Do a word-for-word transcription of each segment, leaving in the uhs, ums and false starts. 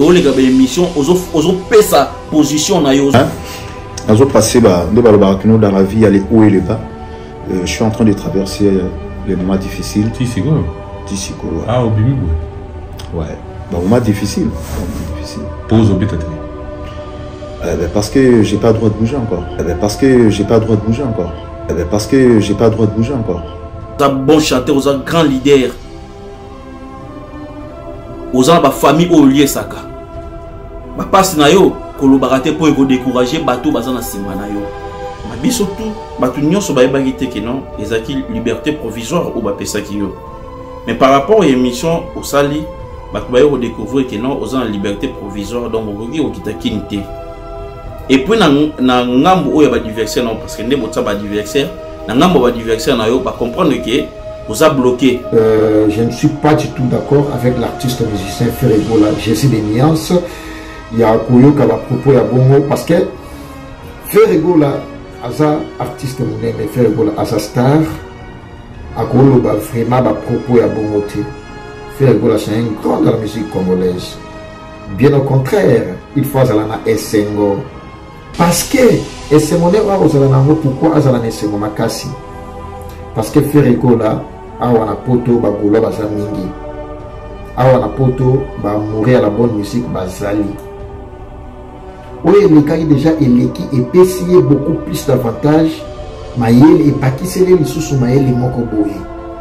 oh les gars émission ozo ozo pesa position na yo ozo passer ba de ba dans la vie il y a les hauts et les bas. Euh, je suis en train de traverser euh, les moments difficiles. Tissiko. Tissiko. Ouais. Ah, au Bibi. Ouais. Bah, moments difficiles. Moments difficiles. Pause au bêta. Eh ben, parce que j'ai pas le droit de bouger encore. Eh ben, parce que j'ai pas le droit de bouger encore. Eh ben, parce que j'ai pas le droit de bouger encore. Vous êtes bon chanteur, vous êtes grand leader. Vous êtes ma famille au lieu saka. Ma passe na yo, kolobarate pour vous décourager, bateau bazana simana yo. Ma bi surtout, bateau nyonso ba ebagité que non, les acquis liberté provisoire ou ba pesa ki yo. Mais par rapport à l'émission au sali, bateau ba yo découvrir que non, vous êtes en liberté provisoire donc vous voyez au kita kinité. Et puis na na ngambo o ya ba diversaire non parce que ndé motsa ba diversaire, na ngambo ba diversaire na yo ba comprendre que vous a bloqué. Euh, je ne suis pas du tout d'accord avec l'artiste musicien Ferregola. J'ai essayé des nuances. Il y a Koyo qui a propos à Bongo parce que Ferregola, Aza artiste monnaie, mais Ferregola, Aza star, a Koyo ba vraiment ba propos à Bongo. Ferregola c'est un grand dans la musique congolaise. Bien au contraire, il faut Azalana Essengo. Parce que Essengo n'est pas Azalana pourquoi Azalana Essengo Makasi. Parce que Ferregola awa na poto ba golo baza mingi awa na poto ba mourir à la bonne musique bazali oui le cas déjà eleki et pesier beaucoup plus d'avantages mayele et pakisele lisusu mayele moko boye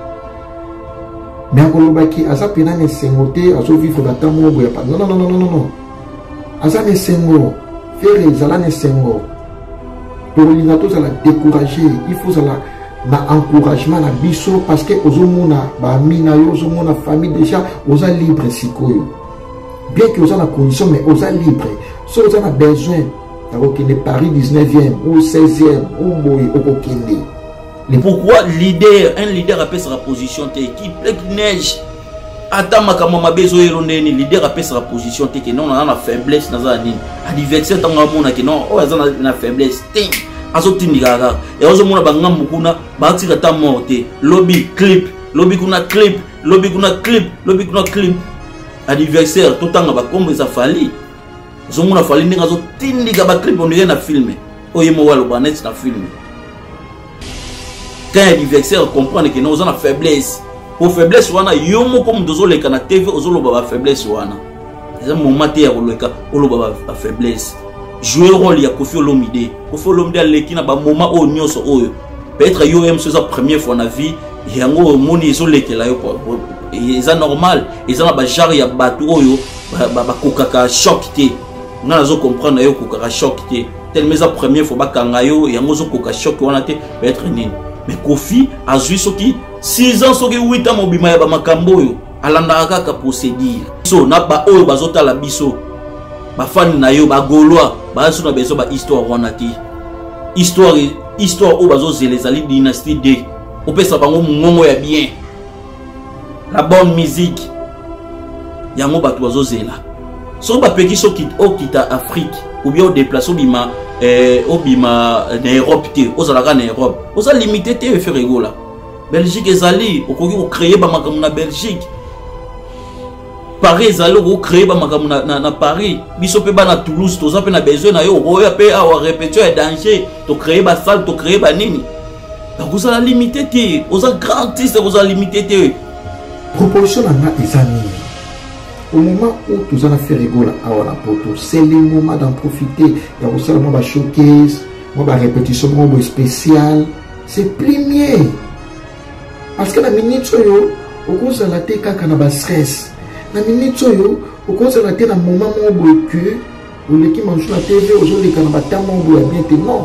mais akolobaki aza pena ne sengote azo vivre na tamo boya pas non non non non non non aza ne sengo faire zala ne sengo pour l'inato ça la décourager il faut ça la na encouragement na biso parce que ozomona ba mina yo ozomona famille déjà oza libre sikoyo bien que oza na condition mais oza libre so oza na besoin okende Paris dix-neuvième ou seizième ou boy okokende. Pourquoi leader un leader appelle sa position te qui pleut neige ata makama mabezo erondeni leader appelle sa position te que non on a la faiblesse na za nini adversaire tanga mona que non o aza na faiblesse ting azotindikaka et ozomona bangambu kuna batika ta morte lobby clip lobby kuna clip lobby kuna clip lobby kuna clip adversaire totanga bakombo za fali ozomona fali ndinga azotindika ba clip on na filmer oyemo walo banet na film quand adversaire comprendre que nous avons la faiblesse pour faiblesse wana yomo comme dozoleka na T V ozoloba ba faiblesse wana c'est un moment te ya koleka oloba ba faiblesse jouer rôle ya Koffi Olomide Koffi Olomide leki na ba moment o nyonso oyo peut-être yo même c'est sa première fois na vie yango moni ezolekela yo c'est normal ils ont ba genre ya bato oyo ba ba kokaka choc te na nazo comprendre yo kokaka choc te tellement sa première fois ba kanga yo yango zo kokaka choc wana te peut-être nini mais Koffi azui soki six ans soki huit ans mobima ya ba makambo oyo alanda kaka procédure so na ba oyo bazota la biso ba fan na yo ba gaulois ba so na beso ba histoire wana ti histoire histoire o bazo zelezali dynastie de o pesa bango ngongo ya bien la bonne musique yango bato bazo zela so ba peki so kit o kita Afrique ou bien au déplacer bima eh obima na Europe te ozalaka na Europe oza limité te Ferregola Belgique ezali okoki ko créer ba makamu na Belgique Paris ezali ko créer ba makamu na, na, na Paris biso pe ba na Toulouse toza pe na besoin na yo oya pe awa répétition et danger to créer ba salle to créer ba nini donc oza limité te oza grand artiste oza limité te proposition na ezani au moment où tu as fait Ferregola à la poto, c'est le moment d'en profiter. Il y a aussi le moment showcase, la répétition spéciale. C'est premier. Parce que la minute yo, au cours de la tête quand on a stress. La minute yo, au cours de la tête, un moment où que où l'équipe mange la T V, aujourd'hui quand on a tellement de bien non.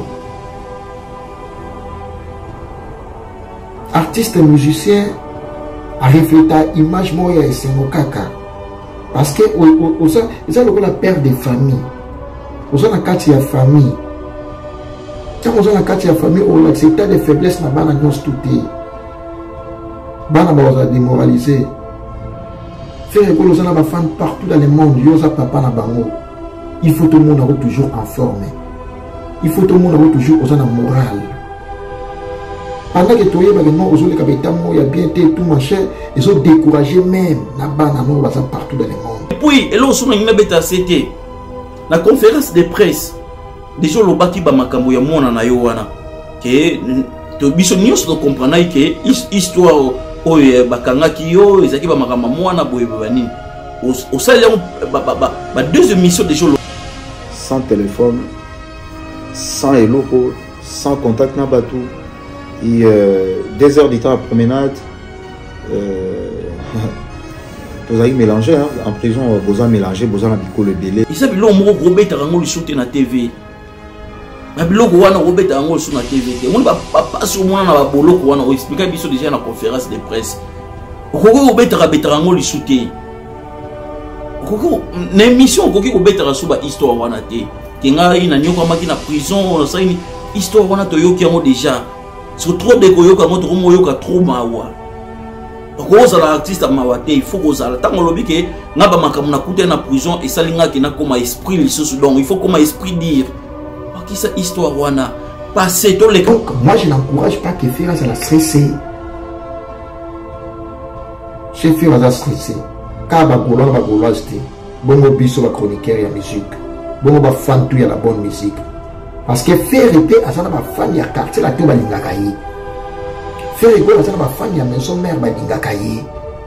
Artiste musicien a réfléchi à l'image moya et c'est mon caca. Parce que vous avez la perte des familles. Vous avez la carte de la famille. Quand vous avez la carte de la famille, vous avez l'accepté des faiblesses dans la bande tout est. Bana vous avez démoralisé. Faire que vous avez des fans partout dans le monde. Vous avez papa na bango. Il faut tout le monde avoir toujours en forme. Il faut tout le monde avoir toujours aux en morale. Pendant que tu es non aux autres il y a bien tout machin, ils ont découragé même la bande partout dans le monde. puis et là on a beta c'était la conférence de presse déjà le baki ba makambo ya mona na yo wana que to biso nyos to comprendre que histoire o bakanga ki yo ezaki ba makambo mona boye ba nini au salaire ba ba ba deux émissions déjà sans téléphone, sans eloko, sans contact na batou et euh, des heures du temps à promenade. Euh, vous avez mélangé, hein? En prison, vous avez mélangé, vous avez mis le délai. Il s'agit de l'homme Robert Tarango le soutien à T V. Biloko wana Robert Tarango sur la T V. On va pas sur moi na boloko wana expliquer biso déjà na conférence de presse. Robert Tarango le soutien. Koko na émission koki Robert Tarango ba histoire wana te. Kenga ina nyoka maki na prison, ça une histoire wana to yoki yango déjà. C'est trop de koyoka moto ko moyoka trop mawa. Koza la artiste mawate il faut koza la tango lobi ke na ba makamu na kuta na prison et salinga ki na koma esprit lisusu donc il faut comme esprit dire qui ça histoire wana passer tous les donc moi je n'encourage pas que faire ça la stresser je fais ça stresser ka ba golon ba golosté bongo biso ba chroniqueur ya musique bongo ba fan tout ya la bonne musique parce que faire épée à ça ba fan ya quartier la to ba lingaka yi faire égole à ça ba fan ya maison mère ba lingaka yi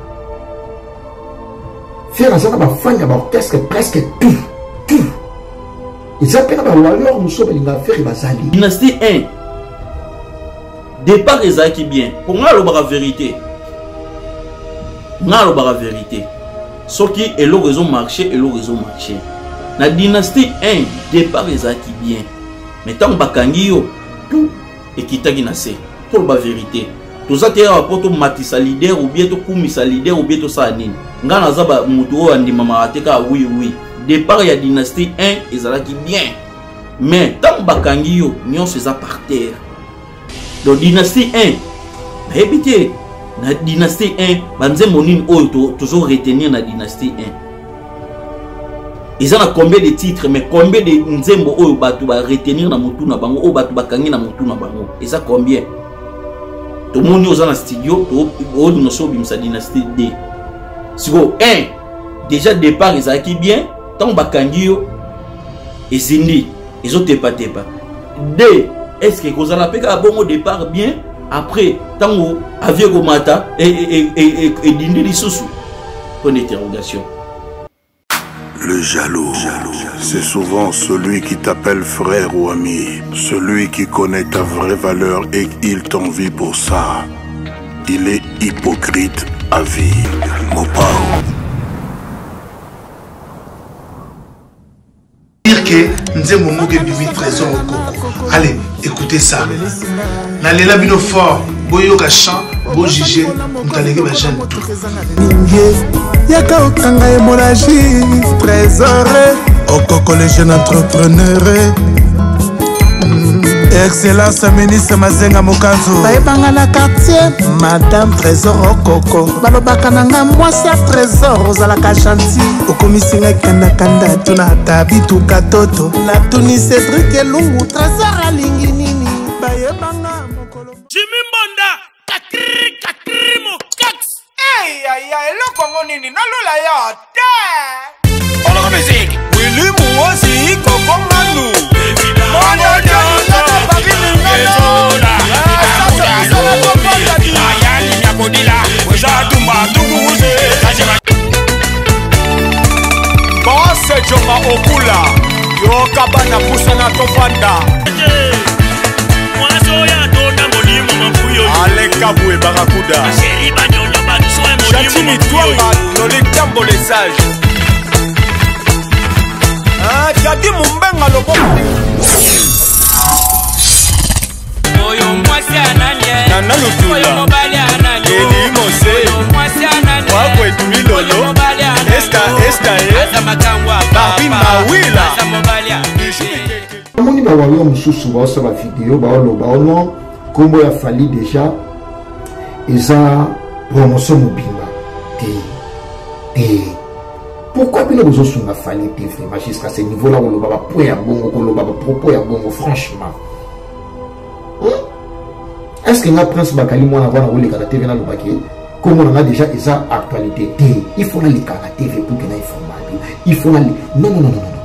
faire à ça ba fan ya ba orchestre presque tout tout ils appellent ba alors nous sommes linga faire bazali dynastie un départ ezaki bien pour nga lo ba vérité nga lo ba vérité soki et le raison marché et le raison marché na dynastie un départ ezaki bien mais tant bakangi yo tout et kitaki na se pour ba vérité tous ça tera poto matisa leader ou bien to kumisa leader ou bien to sa nini nga na za ba mutu o andi mama ateka oui oui départ ya dynastie un ezalaki bien mais tant bakangi yo nyon se za par terre donc dynastie un na ebité na dynastie un banze monine oyo toujours retenir na dynastie un ils ont combien de titres mais combien de nzembo oyo batu ba retenir na mutu na bango oyo batu bakangi na mutu na bango et ça combien tout le monde est dans le studio tout le monde est dans la dynastie deux siko un déjà départ ils ont bien tant bakangi yo et zindi ils ont tepa tepa deux est-ce que vous allez faire un bon départ bien après tant que aviez mata et et et et dindi lisusu point d'interrogation. Le jaloux, c'est souvent celui qui t'appelle frère ou ami, celui qui connaît ta vraie valeur et il t'envie pour ça. Il est hypocrite à vie. Mopao. Dire que nous avons un trésor au Congo. Allez, écoutez ça. Nalela bino fort, boyo ka chant, bo jugé, mtalege ba jeune tout. Yaka okanga hémorragie, trésor, okoko les jeunes entrepreneurs. Excellence ministre Mazenga Mokanzo. Baebanga na quartier, Madame Trésor okoko. Balobaka nanga mwasi trésor ozalaka gentil. Okomisinga kanda kanda tuna tabi tukatoto. Na tuni Cédric Elungu trésor alingi nini. Baebanga mokolo. Jimmy Mbonda, katri katri mo kaks. Hey ay ay lokongo nini nalula yo te. On la musique. Willy Mouasi Koko Manu. Mono Jono Paris Lingala. Ayani Nyakodila. Wejatumba Tuguze. Boss Joma Okula. Yo kabana pusana tofanda. Alekaboué Barakuda Chatini Touanga Lolecambo les sages Ah, Kadi Mumbenga Lobo Oyo mwasi ananye Nana Lutula Oyo mobali ananye Eli Mose Wakwe Tumilolo Esta Esta Barbie Mawila Amoni ba wayo mususu ba osa ba video ba olo ba ono kombo ya fali déjà eza promotion mobimba te te pourquoi bino bozo sunga fali te vraiment jusqu'à ce niveau là on ba point ya bongo ko ba propos ya bongo franchement hein? Est-ce que nga prince bakali mwana wana ko leka na T V na lobaki Comme on a déjà esa actualité, il faut aller à la T V pour qu'il y ait information. Il faut aller. Non, non, non, non, non.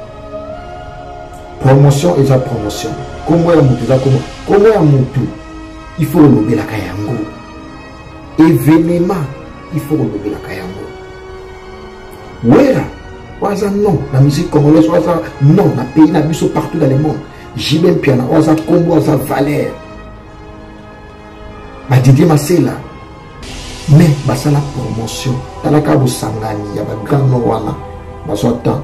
Promotion esa promotion. Comment ya mutu za comment comment ya mutu il faut le la kayango. Événement il faut le la kayango. Wera waza non la musique congolaise waza non na pays na biso partout dans le monde. Jibem piana waza combo waza valeur. Ba Didier Masela mais basa la promotion talaka bo sangani ya ba grand no wana baso temps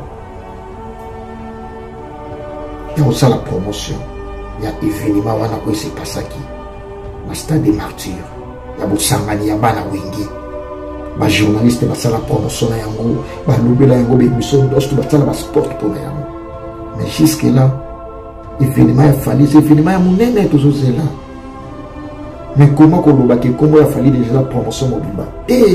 ya aussi la promotion ya événement wana ko se pasaki ba stade des martyrs ya bo sangani ya bana wengi ba journaliste basa la promotion na yango ba lobela yango be mission dosto basa la sport pour yango mais jusque là événement ya fali c'est événement ya munene toujours c'est là. Mais comment qu'on a dit comment il a fallu déjà la promotion mobile? Eh,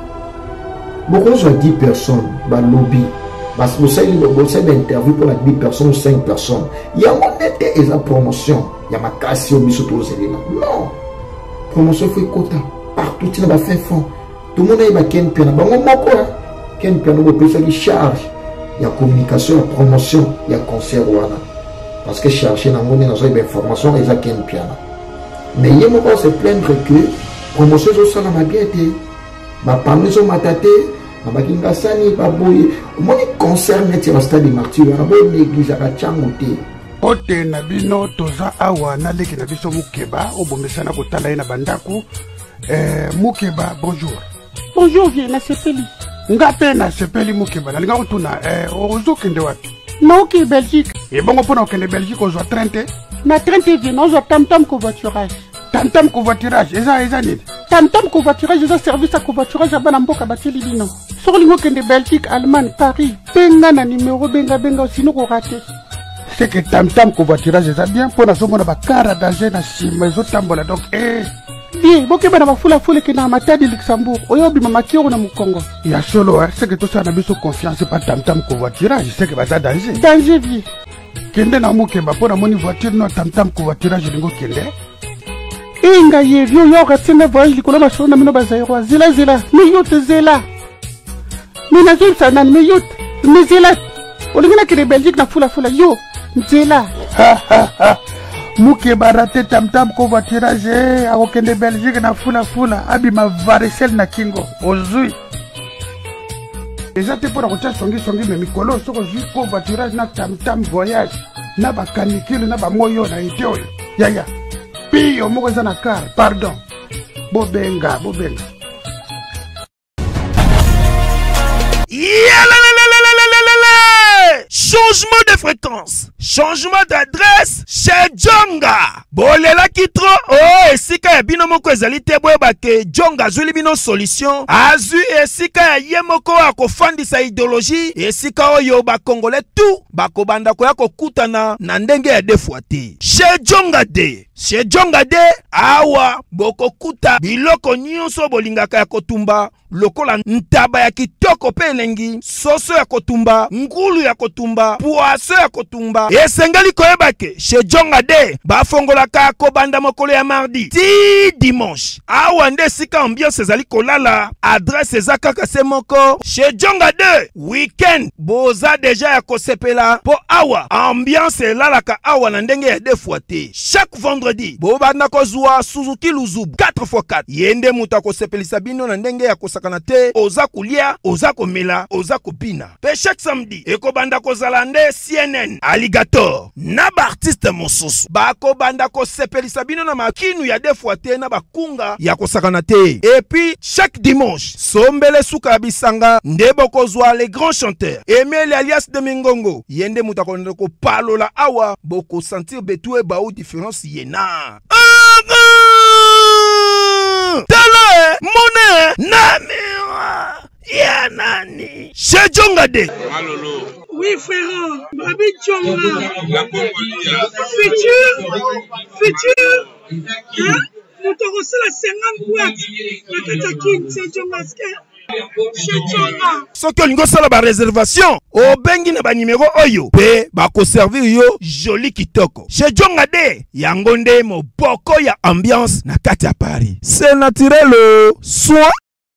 beaucoup de dix personnes, bah lobby, bah vous savez le conseil d'interview pour la dix personnes ou cinq personnes. Il y a mon été et la promotion, il y a ma casse au biseau tous là. Non, promotion fait quota partout il a fait fond. Tout le monde a eu qu'un piano, bah on m'a quoi? Qu'un piano pour payer sa charge. Il y a communication, il y a promotion, il y a concert ouana. Parce que chercher dans mon énergie d'information, il y a qu'un piano. Mais il y a encore se plaindre que promotion sur ça n'a bien été. Ma parmi sur ma tête, ma kinga sani ba boy. Moi les concerts net sur le stade des martyrs, on a beau l'église à Changote. Ote na bino toza awa na leki na biso mukeba obomesana kotala na bandaku. Eh mukeba bonjour. Bonjour vieux na sepeli. Ngape na sepeli mukeba na linga kutuna eh ozo kende wapi? Na oki Belgique. Et bon pona okende Belgique ozo trente. Na trente vieux na ozo tam tam covoiturage. Tam-tam covoiturage, eza eza nini? Tam-tam covoiturage, eza service à covoiturage à bana mboka bateli bino. Sur lingo kende Belgique, Allemagne, Paris, benga na numéro benga benga sinon ko raté. C'est que tam-tam covoiturage eza bien pour na somona ba kara danger na sima ezo tambola donc eh. Bien, boke bana ba fula fula ke na matadi Luxembourg, oyobi mama kioro na Mukongo. Ya solo hein, c'est que tout ça na biso confiance pas tam-tam covoiturage, c'est que ba za danger. Danger vie. Kende na mukeba pour na moni voiture no tam-tam covoiturage lingo kende. Inga yevyo yo ratsene voyage likolo ba shona mino bazairo zela zela mi yote zela mi na zul sanan mi yote mi zela olingina kire Belgique na fula fula yo zela muke barate tam tam covoiturage a okende Belgique na fula fula abi ma varicelle na kingo ozui déjà te pour rocha songi songi me mikolo soko ju covoiturage na tam tam voyage na ba canicule na ba moyo na iteo ya ya Pio moko za na car, pardon. Bobenga, bobenga. Changement de fréquence, changement d'adresse chez Djonga. Bolela kitro, oh esika ya bino moko ezali te boyeba ke Djonga azuli bino solution. Azu esika ya ye moko akofandisa idéologie, esika oyo ba Congolais tout bakobanda koya kokutana na ndenge ya defwa te. Chez Djonga de Chez Djonga de awa bokokuta biloko nyonso bolingaka ya kotumba lokola ntaba ya kitoko pe elengi, soso ya kotumba, ngulu ya kotumba, poaso ya kotumba. Esengeli koyeba ke chez Djonga de bafongolaka kobanda mokolo ya mardi ti dimanche. Awa nde sika ambiance ezali kolala, adresse eza kaka se moko. Chez Djonga de weekend boza deja ya kosepela po awa ambiance elalaka awa na ndenge ya defwa te. Chaque vendredi bobanda kozwa Suzuki Luzubu quatre fois quatre yende muta kosepelisa bino na ndenge ya kosakana te, oza kulia, oza komela, oza kopina. Pe chaque samedi ekobanda kozala nde C N N Alligator na ba artiste mosusu bako banda kosepelisa bino na makinu ya defwa te na bakunga ya kosakana te. Et puis chaque dimanche sombele suka bisanga nde bokozwa les grands chanteurs Emile alias de Mingongo yende muta konde ko palola awa boko sentir betu e ba ou différence yena. Tala mone namira ya nani chez Djonga de Malolo. Oui frère, Babi Djonga futur futur hein nous t'aurons la cinquante boîtes na kata king chez Djonga. soki olingo sala ba réservation obengi na ba numéro oyo pe ba ko servir yo joli kitoko chez Djonga de yango nde moboko ya ambiance na kati ya Paris. C'est naturel soit.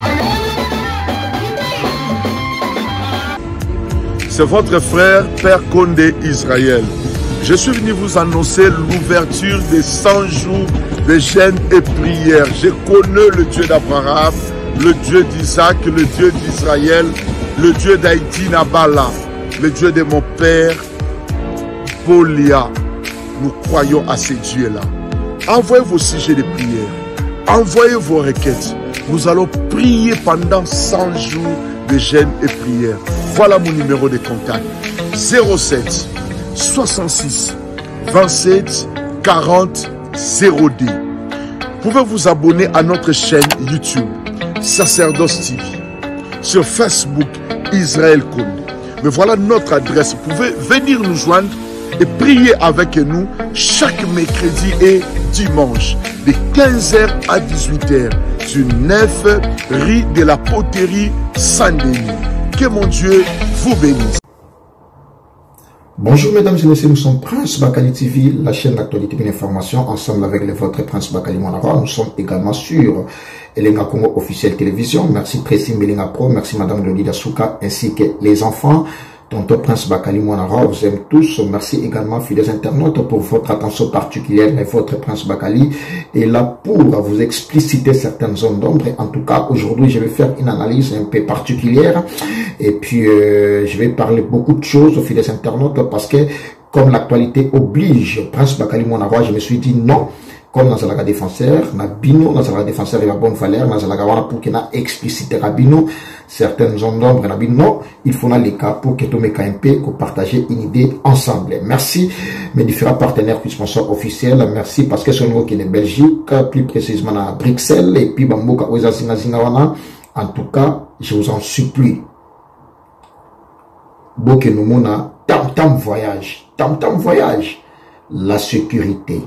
C'est votre frère Père Condé Israël. Je suis venu vous annoncer l'ouverture des cent jours de jeûne et prière. Je connais le Dieu d'Abraham, le Dieu d'Isaac, le Dieu d'Israël, le Dieu d'Haïti Nabala, le Dieu de mon père Bolia. Nous croyons à ces dieux-là. Envoyez vos sujets de prière. Envoyez vos requêtes. Nous allons prier pendant cent jours de jeûne et prière. Voilà mon numéro de contact. zéro sept soixante-six vingt-sept quarante zéro deux. Vous pouvez vous abonner à notre chaîne YouTube Sacerdoce T V, sur Facebook Israël Condé. Mais voilà notre adresse. Vous pouvez venir nous joindre et prier avec nous chaque mercredi et dimanche de quinze heures à dix-huit heures sur neuf rue de la Poterie Saint-Denis. Que mon Dieu vous bénisse. Bonjour mesdames et messieurs, nous sommes Prince Bakali T V, la chaîne d'actualité et d'information, ensemble avec le votre Prince Bakali Monara. Nous sommes également sur Elenga Congo officiel télévision. Merci Précis Melinga Pro, merci Madame Lolida Souka, ainsi que les enfants. Tonton Prince Bakali Monara, vous aime tous. Merci également, fidèles internautes, pour votre attention particulière. Mais votre Prince Bakali est là pour vous expliciter certaines zones d'ombre. En tout cas, aujourd'hui, je vais faire une analyse un peu particulière. Et puis, euh, je vais parler beaucoup de choses aux fidèles internautes parce que, comme l'actualité oblige, Prince Bakali Monara, je me suis dit non. Comme dans la défenseur, na bino, dans la défenseur, il y a bonne valeur, dans la gawana pour qu'il y ait explicité rabino, certaines zones d'ombre, na bino, il faut les cas pour que tout le K M P, pour partager une idée ensemble. Merci, mes différents partenaires puis sponsors officiels, merci parce que c'est un qui est Belgique, plus précisément à Bruxelles, et puis Bamboka, Ozazinga Zingawana. En tout cas, je vous en supplie. Boke Numona, tam tam voyage, tam tam voyage, la sécurité.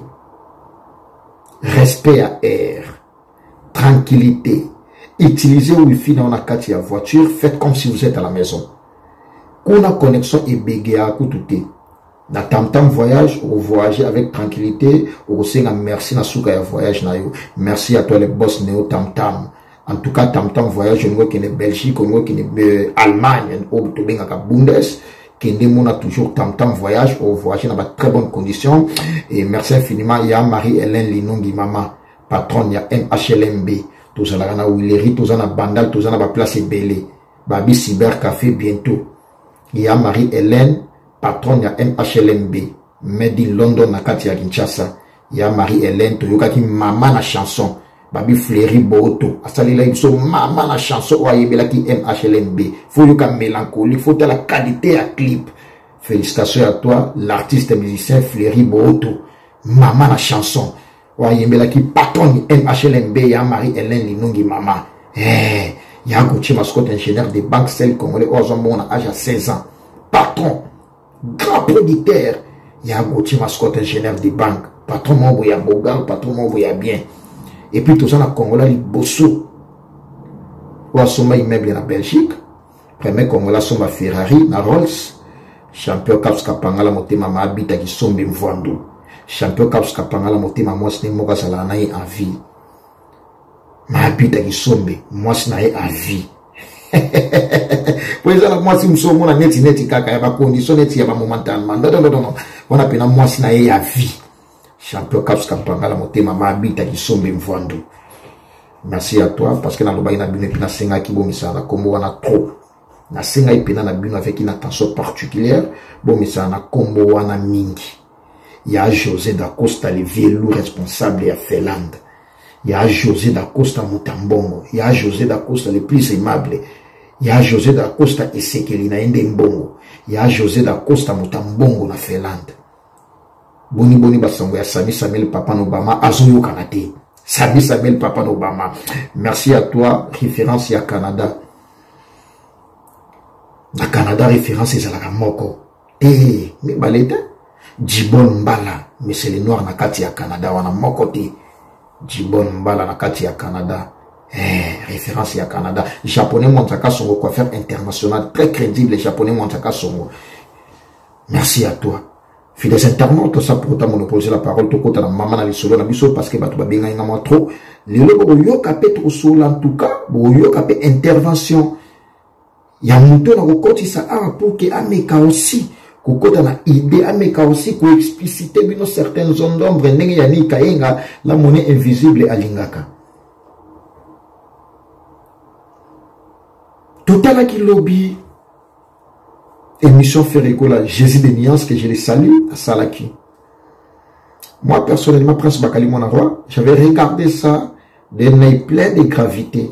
Respect à air, tranquillité, utilisez Wi-Fi dans la carte de voiture, faites comme si vous êtes à la maison. Qu'on a connexion et bégué à côté. Na tam tam voyage, vous voyagez avec tranquillité, vous savez merci na souka voyage na yo. Merci à toi les boss néo tam tam. En tout cas tam tam voyage, on voit qu'il est Belgique, on voit qu'il est Allemagne, on voit qu'il est Bundes. On a toujours tam tam voyage au voyage dans de très bonnes conditions et merci infiniment. Il y a Marie-Hélène Linongi Mama patron, il y a M H L M B tous à la Willery, tous à la Bandal, tous à la place Belé Babi Cyber Café bientôt. Il y a Marie-Hélène patron, il y a M H L M B Made in London na kati ya Kinshasa. Il y a Marie-Hélène Toyoka qui maman la chanson Babi Fleury Boto asali la so maman la chanson wa yebela ki M H L M B faut yoka mélancolique, faut la qualité à clip. Félicitations à toi l'artiste musicien Fleury Boto maman la chanson wa yebela ki patron M H L M B ya Marie-Hélène Linongi Mama eh ya Gauthier mascotte ingénieur de banque celle congolais ozombo na âge à seize ans patron grand producteur ya Gauthier mascotte ingénieur de banque patron mon boya bogal patron mon boya bien. Et puis tout ça, na Congolais, il bosso. Ou à Soma immeuble en Belgique. Premier Congolais, Soma Ferrari, na Rolls. Champion Caps Kapangala, motema ma habita qui sombe mvando. Champion Caps Kapangala, motema moi, ce n'est pas ça na en vie. Ma habita qui sombe, moi, ce n'est en vie. Pour ça, moi, si nous sommes en neti neti kaka, il y a pas condition neti, il y a pas momentanément. Non, non, non, non. On appelle moi, ce n'est en vie. Champion Caps Kapangala motema ma habita qui sombe mvando. Merci à toi parce que na loba ina bino pina senga ki bomisa na kombo wana trop. Na senga ipena na bino avec une attention particulière bomisa na kombo wana mingi. Il y a José Dacosta le vieux responsable à Finlande. Il y a José Dacosta Mutambongo. Il y a José Dacosta le plus aimable. Il y a José Dacosta Esekeli na ende mbongo. Il y a José Dacosta Mutambongo na Finlande. Boni boni basango ya Sami Samuel Papa Obama azoyo kanate. Sami Samuel Papa Obama. Merci à toi, référence ya Canada. Na Canada référence est la moko. Eh, mais baleta Djibon Mbala, mais c'est les noirs na kati ya Canada wana moko te. Djibon Mbala na kati ya Canada. Eh, référence à Canada. Les Japonais Montaka Songo, coiffeur international, très crédible, les Japonais Montaka Songo. Merci à toi. Fidèles internautes, ça pour ta monopoliser la parole, tout côté la maman na lisolo na biso parce que bah tu vas bien gagner trop. Les logo yo capé trop sol en tout cas, yo capé intervention. Il y a mon tour na côté ça pour que ameka aussi, côté na idée ameka aussi ko expliciter bino certaines zones d'ombre ndenge ya ni kayenga la monnaie invisible alingaka. Total qui lobby émission Ferrego la Jésus des nuances que je les salue à Salaki. Moi personnellement Prince Bakali mon roi, j'avais regardé ça d'un œil plein de gravité.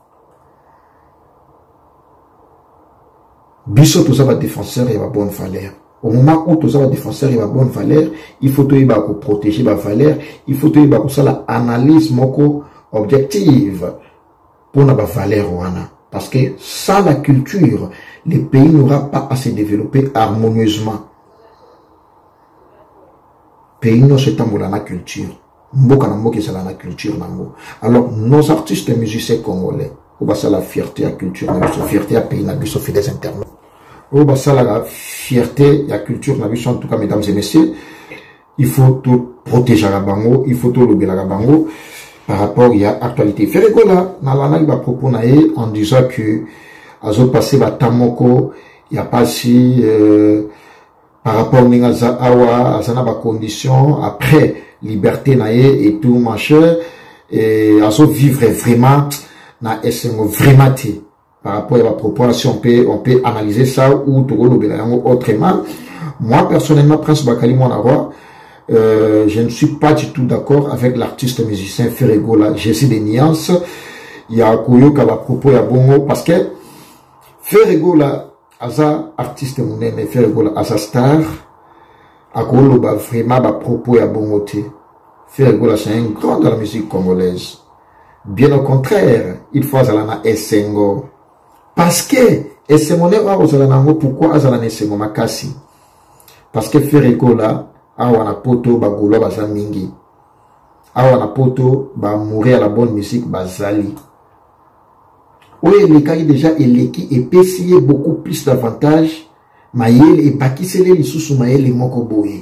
Biso tout ça va défenseur et va bonne valeur. Au moment où tout ça va défenseur et va bonne valeur, il faut tout y va protéger ma valeur, il faut tout y va ça la analyse moko objective pour na ba valeur wana. Parce que sans la culture, le pays n'aura pas à se développer harmonieusement. Le pays n'a pas la culture. La culture. Alors, nos artistes et musiciens congolais, on va la fierté à la culture, la fierté à pays, la fierté internautes. On va la fierté à la culture, en tout cas, mesdames et messieurs, il faut tout protéger la bango, il faut tout lever la bango. Par rapport à l'actualité. Ferrego là, il va proposer en disant que à passé la tamoko, il n'y a pas si euh, par rapport à awa, à ba condition après liberté nae et tout machin et à vivre vraiment na essengo vraiment té. Par rapport à la proposition, on peut on peut analyser ça ou tout le autrement. Moi personnellement, Prince Bakali Monaroi, Euh, je ne suis pas du tout d'accord avec l'artiste musicien Ferrego là. J'essaie des nuances. Il y a Koyo qui va propos à Bongo parce que Ferrego là, asa artiste monene, Ferrego là, asa star, à Kolo ba vraiment ba propos à Bongo té. Ferrego là, c'est un grand dans la musique congolaise. Bien au contraire, il faut azalana essengo. Parce que essengo ne wa azalana ngo pourquoi azalana essengo makasi? Parce que Ferrego là awa na poto ba golo baza mingi awa na poto ba mourir à la bonne musique bazali oye le kai déjà eleki epesiye beaucoup plus d'avantages mayele et bakisele lisusu mayele moko boye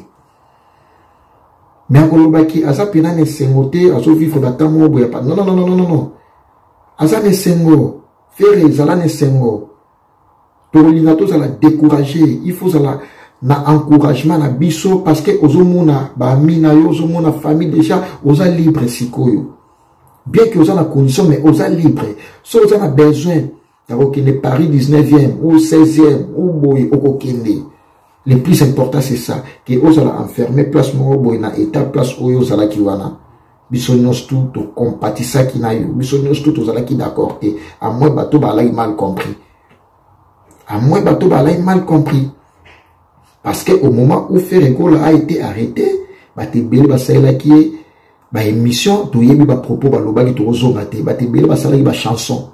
mais akolobaki aza pena ne sengote azo vivre batamo boya pa non non non non non non aza ne sengo faire zala ne sengo to lingato za la décourager il faut la na encouragement na biso parce que ozomona ba mina yo ozomona famille déjà oza libre sikoyo bien que oza na condition mais oza libre so oza na besoin d'akokende Paris dix-neuvième ou seizième ou boy okokende le plus important c'est ça que oza la enfermer place mo boy na état place oyo oza ki wana biso nyonso to compatissa ki na yo biso nyonso to oza ki d'accord te à moins bato ba lai mal compris à moins bato ba lai mal compris. Parce que au moment où Ferrego a été arrêté, bah te belle bah ça là qui est bah émission, tu y bah propos bah loba qui te rezogaté, bah te belle bah ça là bah chanson.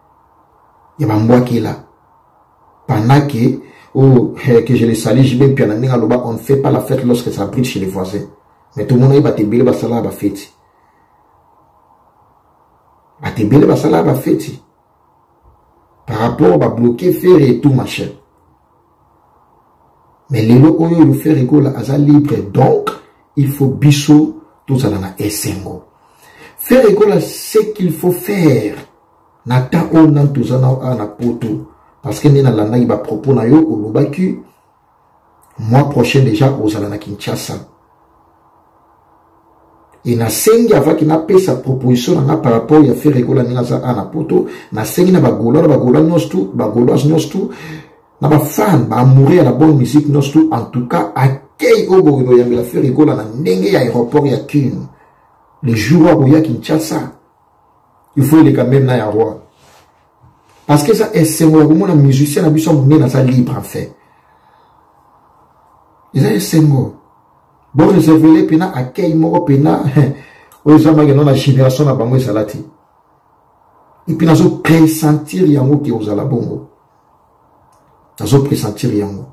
Y a moi qui est là. Pendant que oh que je les salue, j'ai bien piano n'inga loba, on ne fait pas la fête lorsque ça brille chez les voisins. Mais tout le monde a bah te belle bah ça là bah fête. Bah te belle bah ça là bah fête. Par rapport bah bloquer faire et tout machin. Mais les locaux le Ferrego la aza libre donc il faut biso tout ça na essengo. Ferrego la ce qu'il faut faire nata on nan tout ça na na poto parce que nina la na iba propos na yo au lobaki mois prochain déjà aux ala na Kinshasa. Et na sengi avant qu'il n'a pas sa proposition na par rapport à Ferrego la nina za na poto na sengi na bagolo na bagolo nyostu bagolo nyostu na ba fan ba mourir à la bonne musique non tout en tout cas accueil au bono ya la Ferrego la na ndenge ya aéroport ya Kin le jour où ya Kinshasa il faut les quand même na ya roi parce que ça est c'est moi comme un musicien na biso mné na sa libre en fait ils est c'est moi bon réserver pena accueil moko pena o zama que non la génération na bango salati et puis na zo pressentir yango ki ozala bongo nazo pressentir yango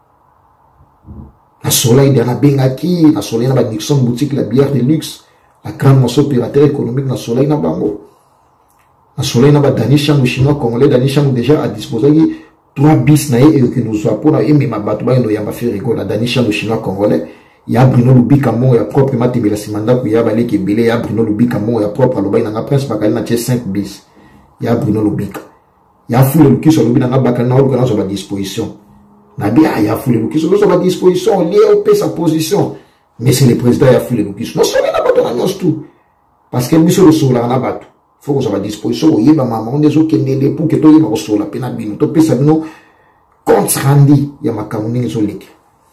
la soleil de la bengaki la soleil na ba Nixon boutique la bière de luxe la grande morceau opérateur économique na soleil na bango En soleil, na ba Dani Chango chinois congolais, Dani Chango déjà a disposé trois bis na et que nous soit pour et mais ma batuba no yamba fait rigola Dani Chango chinois congolais. Il y a Bruno Lubika mo ya propre matibela simanda ku ya balé ke belé ya Bruno Lubika mo ya propre loba na prince bakali na cinq bis. Il y a Bruno Lubika. Il y a foule le qui sur lobi na bakali na ko na sur disposition. Na bien il y a foule le qui sur sa disposition lié au P sa position. Mais c'est le président il y a foule le qui non sur na bato na nyos tout. Parce que biso le sur la na bato. Faut que ça va disposition au yeba maman des autres qui pour que toi yeba sur la pena bino to pesa bino compte randi ya makamuni nzoliki.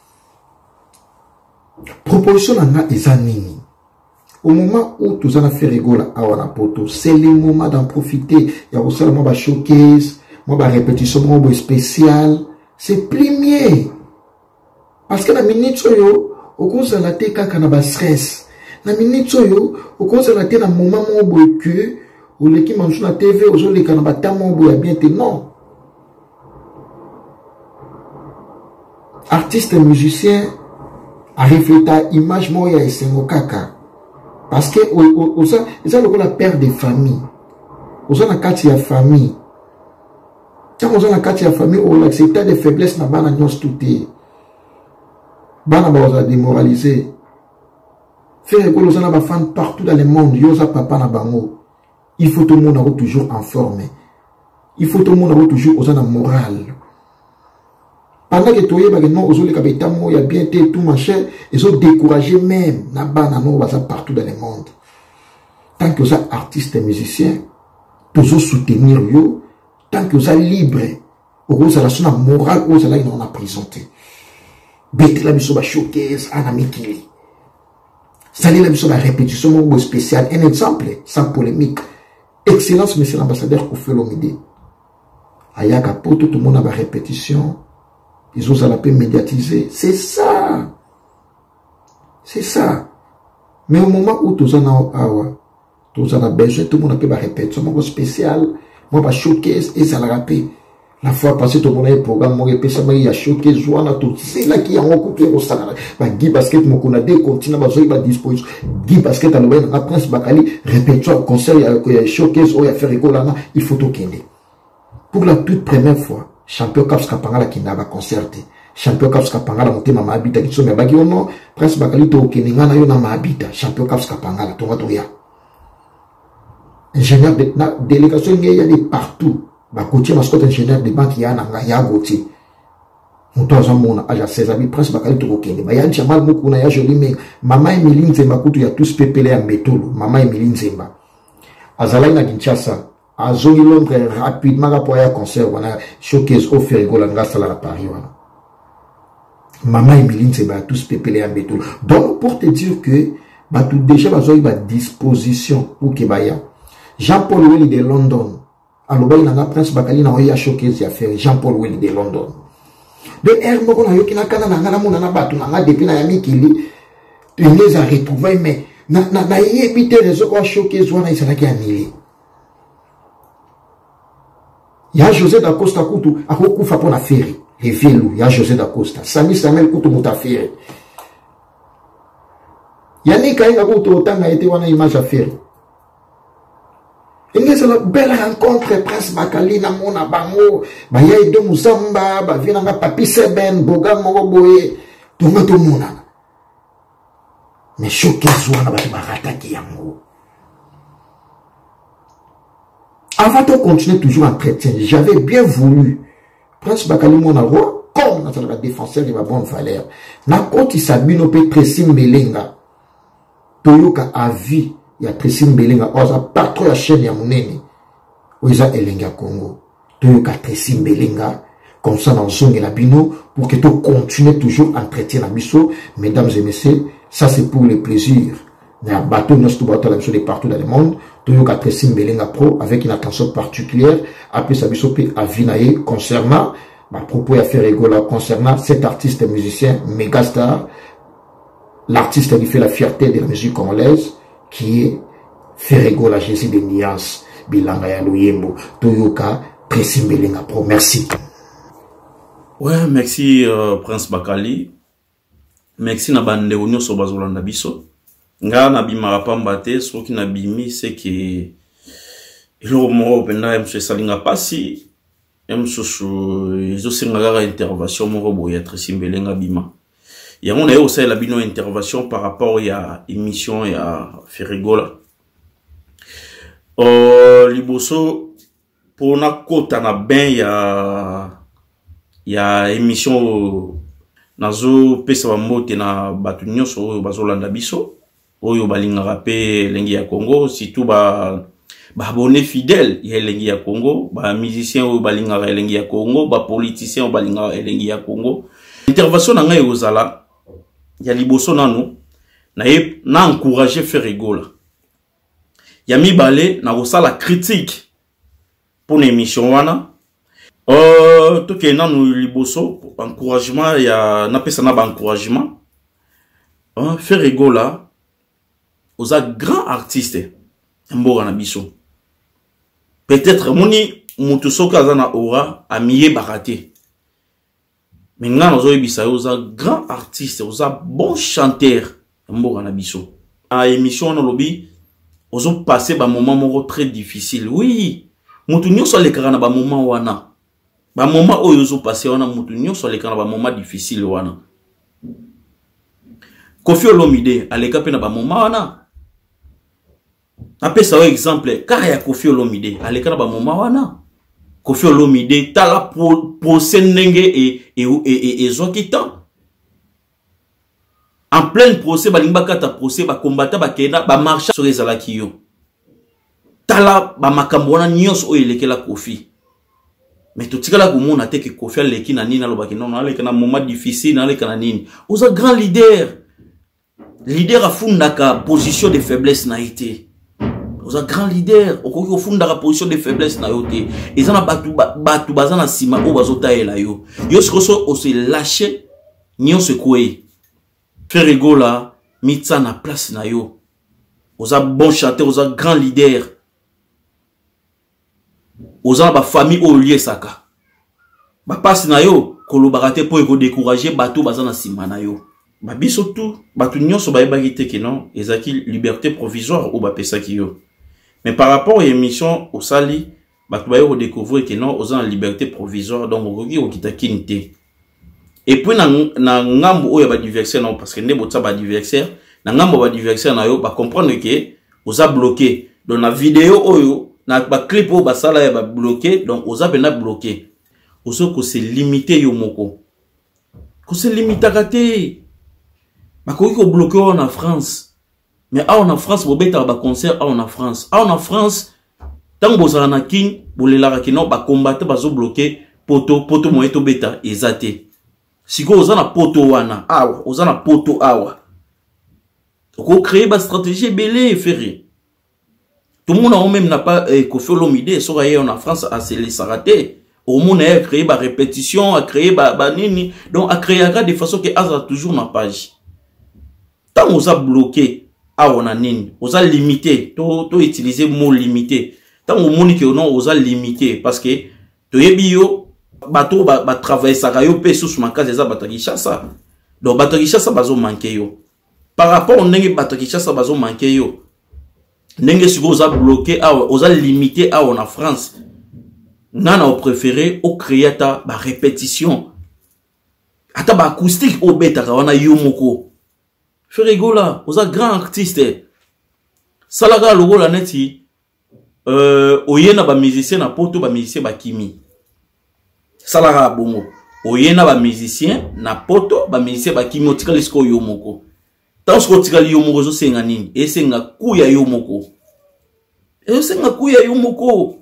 Proposition nanga ezanini. Au moment où tout ça fait rigola à wana poto, c'est le moment d'en profiter. Ya osala moi ba showcase, moi ba répétition moi spécial, c'est premier. Parce que la minute yo au cause de la te kaka na ba stress. Na minute yo au cause de la te na moment mo boy que ou l'équipe manche na T V aux les kanaba tamo boya bien te non. Artiste et musicien a réfléchi à image moya et sengo kaka parce que au ça ça le la père de famille aux na kati ya famille quand on na kati ya famille on accepte des faiblesses na bana nyos touté bana ba za démoraliser faire que los na ba fan partout dans le monde yo za papa na bango. Il faut tout le monde avoir toujours en forme. Il faut tout le monde avoir toujours aux en morale. Pendant que tu es non aux autres il y a bien été tout machin, ils ont découragé même na banano partout dans le monde. Tant que vous êtes artiste et musicien, toujours soutenir yo, tant que vous êtes libre, vous avez la morale, vous avez la présenté. Bête la mission va showcase en amicali. Salut la mission va répétition spéciale. Un exemple sans polémique. Excellence, monsieur l'ambassadeur Kofi Olomide. Ayaka pour tout le monde a la répétition. Ils ont la paix médiatisée. C'est ça. C'est ça. Mais au moment où tout ça a besoin, tout le monde a pu la répétition. Moi, spécial, moi, je showcase et ça la paix. La fois passée, tout le monde a un programme, moi, il y a showcase, c'est là qu'il y a un coup de salaire. Guy Basket, mon connadé, continue à avoir disposition. Guy Basket, à l'objet, la Prince Bakali, répétition, concert, il y a showcase, il y a fait rigolana, il faut tout kende. Pour la toute première fois, champion Caps Kapangala qui n'a pas concerté. Champion Caps Kapangala, monté ma habita, qui sont mes bagi, non, Prince Bakali, to keningana, yo na ma habita, champion Caps Kapangala, to watoya. Ingénieur de, na, délégation, il y a des partout. Bah, côté mascotte ingénieur de banque, il y a un ya goti. Mon temps en mon âge à seize ans, prince bakali to kokende. Bah, y a un chamal moukou na ya joli mais maman Emily Nzemba kutu ya tous pépélé à métolo. Maman Emily Nzemba. Azalai na Kinshasa. Azongi Londres rapidement rapport à concert, on a showcase au Ferrigo la grâce à la Paris, voilà. Maman Emily Nzemba tous pépélé à métolo. Donc, pour te dire que, bah, tout déjà, bah, zoï, bah, disposition pour Kebaya. Jean-Paul Welly de London. Alors, il y a un prince Bakali na oya showcase ya faire Jean-Paul Welly de London. De air moko na yoki na kana na ngana mona na batu na nga depuis na yamikili. Il les a retrouvés mais na na na yebite rezo ko showcase wana isana ki anili. Ya José da Costa kutu akokufa pona feri. Le vieux ya José da Costa. Sami Samuel kutu mutaferi. Yani kainga kutu otanga ete wana image affaire. Il y a une belle rencontre, Prince Bakali, na mona bango, ba ya ido musamba, ba vina nga papi seben, boga moko boye, tunga to mona. Mais showcase wana ba barata ki yango. Avant de continuer toujours en chrétien, j'avais bien voulu, Prince Bakali mona roi, comme notre défenseur de ma bonne valeur, na koti sabino pe Tracy Mbelenga, toyoka a vie, il y a Tracy Mbelenga, oza patron ya chaîne ya munene, oza elenga Congo, toyoka Tracy Mbelenga, comme ça dans son et la bino, pour que tu continues toujours à entretien la biso, mesdames et messieurs, ça c'est pour le plaisir. Il y a un bateau, nous sommes partout dans le monde, toyoka Tracy Mbelenga Pro, avec une attention particulière, après sa biso pe à Vinaye, concernant, ma propos à faire rigoler concernant cet artiste et musicien, méga star, l'artiste qui fait la fierté de la musique congolaise, qui est Ferrego la Jésus de Nias, Bilanga ya Luyembo, Toyoka, Tracy Mbelenga Pro. Merci. Ouais, merci euh, Prince Bakali. Merci na bande onyo so bazolanda biso. Nga na bimara pamba te, so ki na bimi c'est que elo mo penda M. Salinga pasi M. Soso izo sengaka intervention mo boya Trisimbelenga bima ya on a aussi la bino intervention par rapport ya émission ya Ferigola euh liboso pour na kota na ben ya ya émission nazo pesa ba mbote na batu nyonso oyo bazolanda biso oyo balingaka pe lengi ya Congo surtout ba ba abonné fidèle ya lengi ya Congo ba musicien oyo balingaka lengi ya Congo ba politicien oyo balingaka lengi ya Congo intervention na ngai ozala ya liboso nanu na ye na encourager Ferigola ya mibale na kosala critique pour une émission wana euh to ke nanu liboso encouragement ya na pesa na ba encouragement hein Ferigola oza grand artiste mboka na biso peut-être moni mutu soka za na aura amiye barate mais nga ozo yebisa oza grand artiste oza bon chanteur mboka na biso a émission na lobby ozo passer ba moment moko très difficile oui mutu nyonso lekaka na ba moment wana ba moment oyo ozo passer wana mutu nyonso lekaka na ba moment difficile wana Koffi Olomide aleka pe na ba moment wana apesa wa exemple kaya ya Koffi Olomide aleka na ba moment wana Koffi Olomide tala procès ndenge et et et ezoki temps en plein procès balimba kata procès ba combattant ba kenda ba marcha sur ezala kiyo tala ba makambo wana nyonso oyo elekela Koffi mais to tikala komona te ke Koffi aleki na nini alobaki non aleka na moment difficile aleka na nini oza grand leader leader afundaka position de faiblesse na été oza grand leader okoki ofundaka position de faiblesse na yo te ezana batu batu bazana sima o bazotaela yo yo sikoso o se lâcher nyonso kwei Ferigola mitsa na place na yo oza bon chanteur oza grand leader oza ba famille o lié saka ba passe na yo kolobaka te po eko décourager batu bazana sima na yo ba biso tout batu nyonso ba yebaki te ke non ezaki liberté provisoire ou ba pesaki yo. Mais par rapport à l'émission au Sali, bah tu vas redécouvrir que non, aux en liberté provisoire, donc au qui au kita kinte. Et puis na na ngambo oyo ba diversaire non parce que ne botsa ba diversaire, na ngambo ba diversaire na yo ba comprendre que aux a bloqué. Dans la vidéo oyo na ba clip o ba sala ya ba bloqué, donc aux a bena bloqué. Oso ko se limiter yo moko. Ko se limiter kate. Ba ko ko bloqué en France. Mais ah, en France, vous avez un concert ah, en France. Ah, en France, tant que vous avez un king, vous avez un king, vous combattez, vous bloqué, poto, poto, moeto, beta, ezate. Si vous avez un poto, wana, awa, vous avez un poto, awa. Vous créez une stratégie belée, ferré. Tout le monde même n'a pas Koffi Olomide, soit en France, à se laisser rater. Au monde a créé une répétition, a créé une nini, donc a créé de façon que a toujours na page. Tant que vous avez bloqué, ah on a nini oza limité to to utiliser mot limité tant au moni que non oza limité parce que to yebi yo bato ba, ba travailler ça yo pe sous manka za batakisha ça donc batakisha ça bazo manquer yo par rapport au ndenge batakisha ça bazo manquer yo ndenge siko oza bloqué ah oza limité ah on a France nana au préféré au créata ba répétition ata ba acoustique au beta wana yo moko Ferigola, vous êtes grand artiste. Salaga logo la neti, euh, oyena ba musicien na poto ba musicien ba kimi. Salaga bongo. Oyena ba musicien na poto ba musicien ba kimi otikali sko yo moko. Tant sko otikali yo moko zo senga nini? E senga kuya yo moko. E senga kuya yo moko.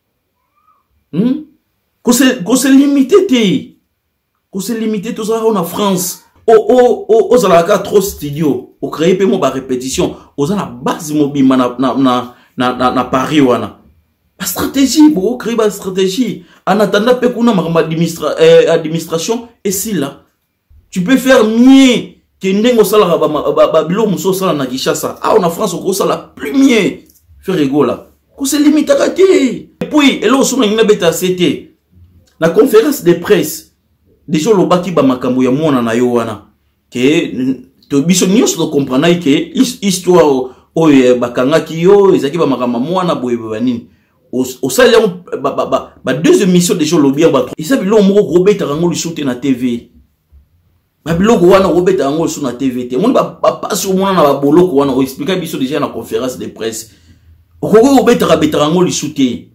Hmm? Ko se ko se limité te. Ko se limité to ça en France. Oh oh oh oh ça la trop studio au créer pe mo ba répétition aux la base mobile na na na na na Paris wana ba stratégie bo créer ba stratégie en attendant pe kuna ma administra eh, administration et si là tu peux faire mieux que ndengo sala ba ba ba bilo muso sala na Kinshasa ah en France ko sala plus mieux Ferigola ko se limite à et puis et là on a une bêta c'était la conférence de presse déjà le baki ba makambo ya mona na yo wana ke to biso nyos do comprendre ke histoire o bakanga ki yo ezaki ba makambo mona boye ba nini au salaire ba deux émissions déjà lobby ba et ça bilo mo Robert Rango li shooter na T V ba bilo ko wana Robert Rango sur na T V te mon ba pas sur mon na ba bolo ko wana o expliquer biso déjà na conférence de presse o ko Robert Rango li shooter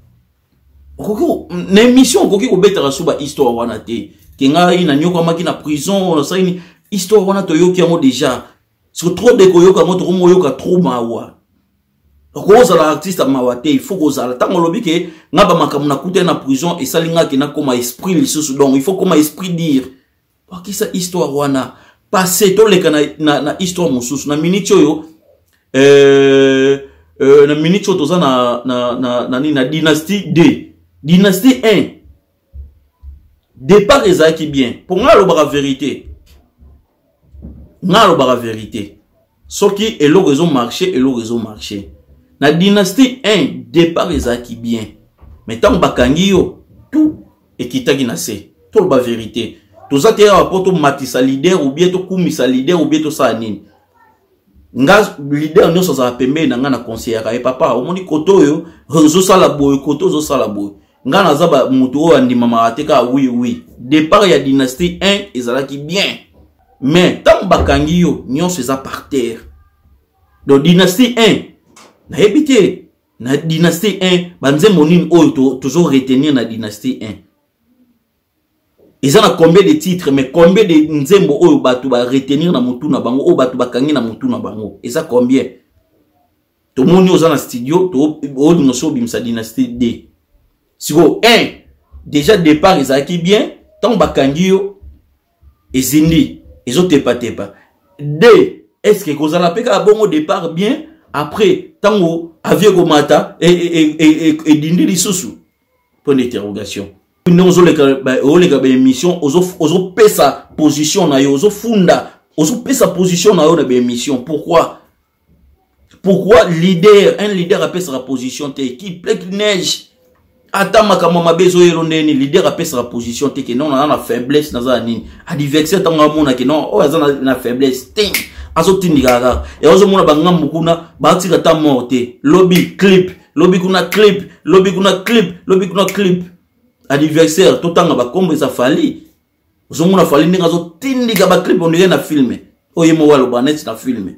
o ko na émission ko ki Robert Rango ba histoire wana te kenga ina nyoko maki na prison ça une histoire wana to yoki yango déjà sur trop de koyoka mo to mo yoka trop mawa. Rosa l'artiste à Mawate, il faut que la tango lobi ke ngaba makamu na kute na prison et salinga ki na koma esprit lisusu donc il faut koma esprit dire parce que ça histoire wana passé to leka na na, na histoire mususu na minute yo euh euh na minute yo toza na na na na, na dynastie deux dynastie un départ ezaki bien pour nga lo ba vérité nga lo ba vérité soki et le réseau marché et le réseau marché. La dynastie un départ ezaki bien. Mais tant bakangi yo tout et kitaki na se. Tout la vérité. Tout ça te rapport matisa leader ou bien to kumisa leader ou bien to sa nini. Nga leader no sa pembe na nga na conseiller ka e papa o moni koto yo zo sala boy koto zo sala boy. Nga na zaba mutu o andima marateka oui oui. Départ ya dynastie un ezalaki bien. Mais tant bakangi yo nyonso eza par terre. Donc dynastie un na habité na dynastie un banze monine oyo toujours retenir na dynastie un. Ils ont combien de titres mais combien de nzembo oyo batu ba retenir na mutu na bango oyo batu bakangi na mutu na bango. Ils ont combien? To moni oza na studio to oyo noso bimsa dynastie deux. Siko un déjà départ ezaki bien tant bakangi yo ezindi ezote pa tepa. deux est-ce que kozala peka bongo départ bien après tango aviego mata et et et et dindi lisusu point d'interrogation. Nous ozo leka ba o leka ba émission ozo ozo pesa position na yo ozo funda ozo pesa position na yo na ba émission. Pourquoi pourquoi leader un leader a pesa position te qui plaque neige atama kama mabezo yero ndeni leader a pesa position te que non on a na faiblesse na za nini adversaire tanga mona que non o azana na faiblesse ting azotindi gaga et ozo mona bangambu kuna batika ta morte lobby clip lobby kuna clip lobby kuna clip lobby kuna clip adversaire totanga ba kombo za fali ozo mona fali ndinga azotindi ga ba clip on dirait na filme oyemo walo banet na filme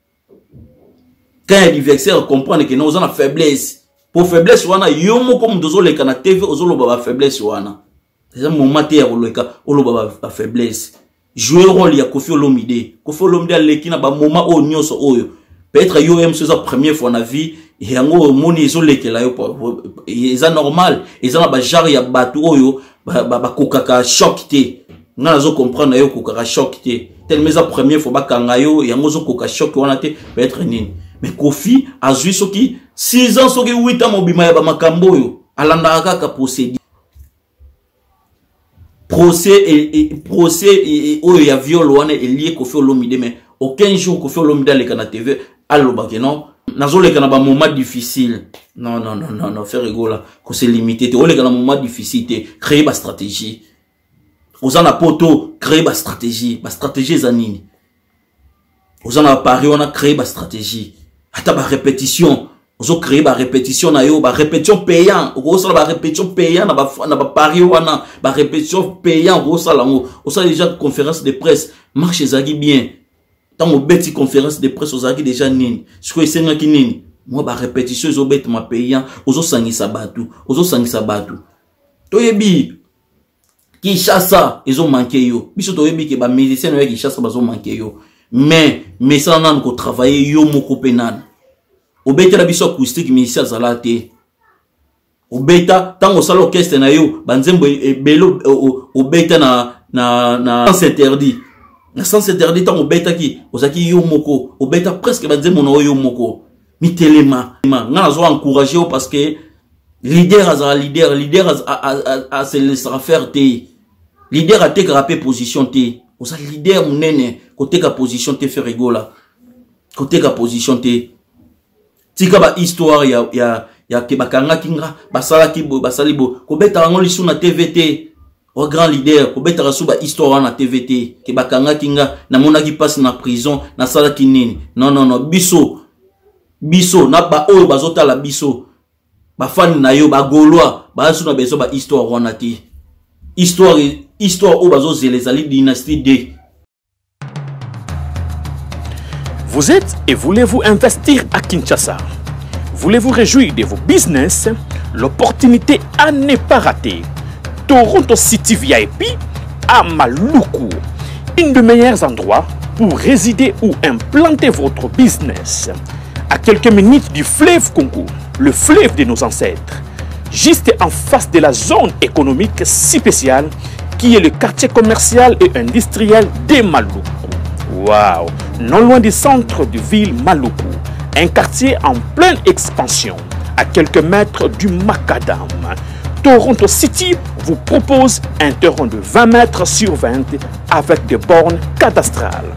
quand adversaire comprendre que non ozo na faiblesse pour faiblesse wana yomo comme dozo leka na T V ozo lo ba faiblesse wana c'est un moment te ya koleka olo ba faiblesse. Jouer rôle ya Koffi Olomide. Koffi Olomide a leki na ba moment o nyonso oyo. Peut-être yo em c'est sa première fois na vie et yango moni ezo lekela yo eza normal eza na ba genre ya batu oyo ba ba kokaka choc te. Nga zo comprendre yo kokaka choc te. Tellement sa première fois ba kanga yo yango zo kokaka choc wana te peut-être nini. Mais Koffi a joué soki six ans soki huit ans mobima ya ba makambo yo. Alanda kaka procédure. Procès et, et procès et oh il y a viol wana est lié Koffi Olomide mais aucun jour Koffi Olomide le kana T V allo ba que non nazo le kana ba moment difficile non non non non non faire rigola ko c'est limité te o le kana moment difficile créer ba stratégie ozana poto créer ba stratégie ba stratégie za nini ozana pari on a créé ba stratégie ata ba répétition ozo créer ba répétition na yo ba répétition payant ozo ba répétition payant na ba na ba pari wana ba répétition payant ozo la ngo ozo déjà conférence de presse marche ezaki bien tant au beti conférence de presse ozaki déjà nini siko esenga ki nini moi ba répétition ozo beti ma payant ozo sangisa batu ozo sangisa batu to yebi Kinshasa ezo manqué yo biso to yebi ke ba musicien yo Kinshasa bazo manqué yo mais mais ça nan ko travailler yo moko penane obeta la biso acoustique musicien zalate obeta tango sala orchestre na yo banzembo belo obeta na na na sans interdit na sans interdit tango obeta ki ozaki yo moko obeta presque banzembo na yo moko mi telema nga zo encourager parce que leader azala leader leader a se laissera faire te leader a te grappé position te oza leader munene côté ka position te faire rigola côté ka position te tika ba histoire ya ya ya ke bakanga kinga basala ki bo basali bo ko beta ngo lisu na T V T o grand leader ko beta rasu ba histoire na T V T ke bakanga kinga na mona ki passe na prison na sala kinini non non non biso biso na ba oyo bazota la biso bafani na yo bagolwa basuna beso ba histoire wana ti histoire histoire o bazo zelezali dynastie D. Vous êtes et voulez-vous investir à Kinshasa? Voulez-vous réjouir de vos business? L'opportunité à ne pas rater. Toronto City V I P à Maluku, un des meilleurs endroits pour résider ou implanter votre business. À quelques minutes du fleuve Congo, le fleuve de nos ancêtres, juste en face de la zone économique si spéciale qui est le quartier commercial et industriel de Maluku. Waouh! Non loin du centre de ville Maluku, un quartier en pleine expansion, à quelques mètres du Macadam. Toronto City vous propose un terrain de vingt mètres sur vingt avec des bornes cadastrales.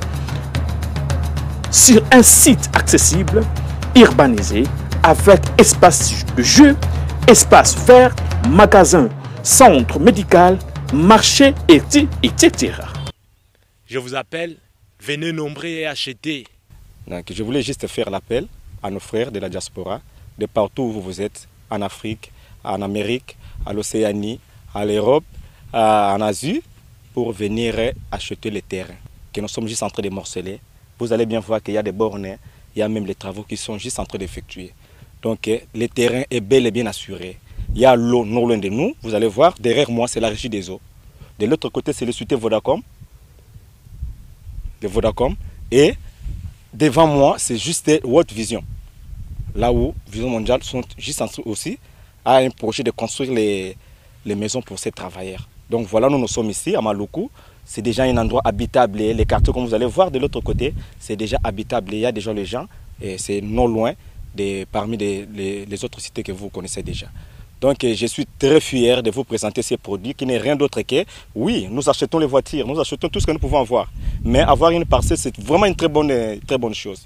Sur un site accessible, urbanisé, avec espace de jeu, espace vert, magasin, centre médical, marché, et cetera. Je vous appelle, venez nombrer et acheter. Donc, je voulais juste faire l'appel à nos frères de la diaspora, de partout où vous êtes, en Afrique, en Amérique, à l'Océanie, à l'Europe, en Asie, pour venir acheter les terrains que nous sommes juste en train de morceler. Vous allez bien voir qu'il y a des bornes, il y a même les travaux qui sont juste en train d'effectuer. Donc, le terrain est bel et bien assuré. Il y a l'eau non loin de nous. Vous allez voir, derrière moi, c'est la régie des eaux. De l'autre côté, c'est le société Vodacom. De Vodacom. Et devant moi, c'est juste World Vision. Là où Vision Mondiale sont juste en train aussi à un projet de construire les, les maisons pour ces travailleurs. Donc voilà, nous nous sommes ici à Maluku. C'est déjà un endroit habitable. Les quartiers, comme vous allez voir de l'autre côté, c'est déjà habitable. Il y a déjà les gens et c'est non loin de, parmi les, les, les autres cités que vous connaissez déjà. Donc je suis très fier de vous présenter ces produits qui n'est rien d'autre que, oui, nous achetons les voitures, nous achetons tout ce que nous pouvons avoir. Mais avoir une parcelle, c'est vraiment une très bonne, très bonne chose.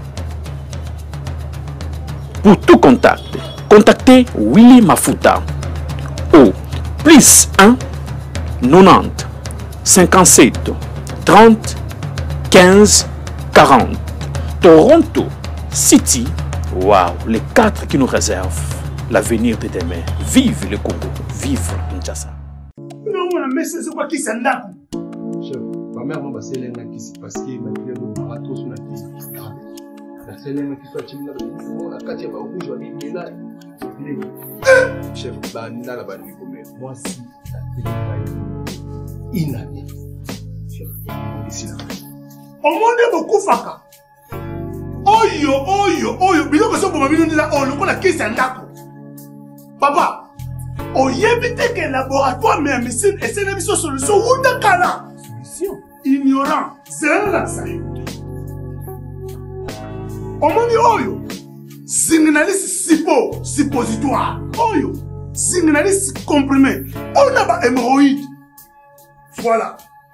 Pour tout contact, contactez Willy Mafuta au plus un quatre-vingt-dix cinquante-sept trente quinze quarante. Toronto City, waouh, les quatre qui nous réservent l'avenir de demain. Vive le Congo, vive Kinshasa. Non, mais c'est quoi qui s'en a? Chef, ma mère m'a passé l'un qui s'est passé, ma fille m'a barato sur la piste. La scène qui soit timide, la quartier va rouge, on est là. Chef, bah, n'a la banni comme moi, si, ça fait une année. Chef, ici là. Au monde est beaucoup faka. Oyo, oyo, oyo, bilo que ça pour ma vie, on dit là, oh, le coup, la qui s'en a. Papa, on y évite que le laboratoire mais médecine et c'est une solution ou de cala. Solution ignorant, c'est là ça. On m'a dit oyo, signaliste sipo, suppositoire, oyo, signaliste comprimé, on a pas hémorroïde. Voilà.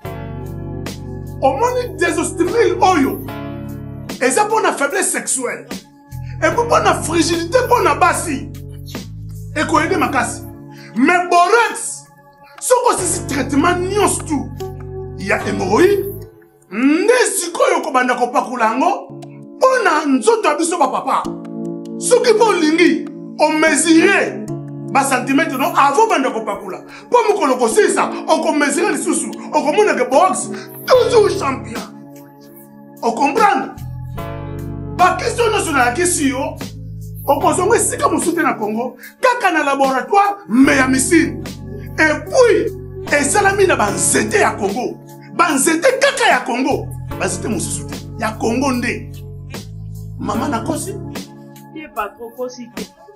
On m'a dit désostérile oyo, et ça pour la faiblesse sexuelle, et pour la fragilité pour la bassie. Et qu'on aide ma casse. Mais borax, ce que c'est ce traitement nyons tout. Il y a hémorroïde. Nesiko yoko banda ko pakulango. Pona nzoto abiso ba papa. Ce qui peut lingi, on mesurait bas centimètres non avant banda ko pakula. Pour me koloko c'est ça, on ko mesurer les sous-sous. On commande que borax toujours champion. On comprend? Pas question nationale question. On consomme ici comme soutien à Congo, kaka na laboratoire, mais à missile. Et puis, et salami na banzete à Congo. Banzete kaka ya Congo. Banzete mon soutien. Ya Congo ndé. Maman na kosi? Il n'est pas trop kosi.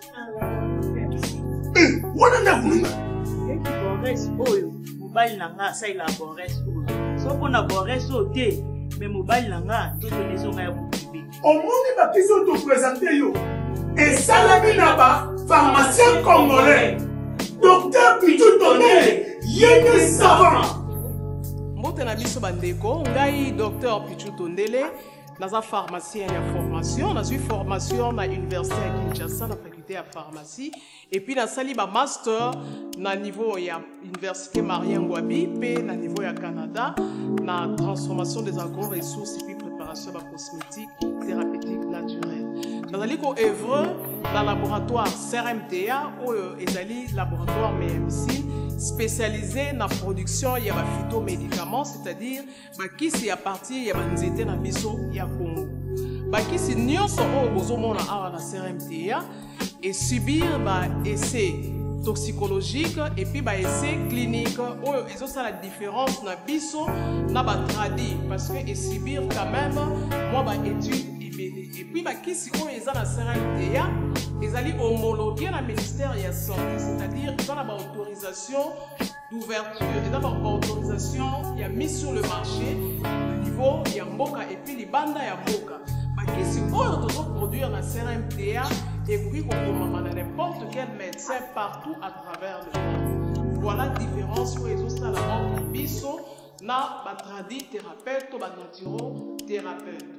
Eh, wana na kununga. Et qui borès oyo, mobile nanga sa il a borès oyo. So qu'on a borès oté, mais mobile nanga, tout le maison a bouclé. Au monde va qui sont te présenter yo. Et Salami Naba, pharmacien congolais, docteur Pichou Tondele, Yéné Savant. Mbotena biso bandeko, ngai docteur Pichou Tondele, naza pharmacien ya formation, na suis formation na université à Kinshasa, na faculté à pharmacie, et puis na sali ba master na niveau ya université Marien Ngouabi, pe na niveau ya Canada, na transformation des agro-ressources et puis préparation de cosmétiques thérapeutiques naturelles. Dans le livre œuvre dans le laboratoire C R M T A ou ezali laboratoire médecine spécialisé dans la production ya ba phytomédicaments, c'est-à-dire bakisi à partir ya banzete na biso ya Congo. Bakisi nyonso o bozomona awa na C R M T A et subir ba essai toxicologique et puis ba essai clinique ou ils ont ça la différence na biso na ba tradi parce que et subir quand même moi ba étude et puis bah qui si on est dans la C R M T A ils allaient homologuer le ministère de la santé, c'est-à-dire ils ont la autorisation d'ouverture et d'abord autorisation il y a mis sur le marché au niveau il y a mboka et puis les bandes il y a mboka bah qui si on doit produire la C R M T A et puis on peut n'importe quel médecin partout à travers le monde. Voilà la différence où ils ont ça la mort biso na ba tradi thérapeute ou ba naturo thérapeute.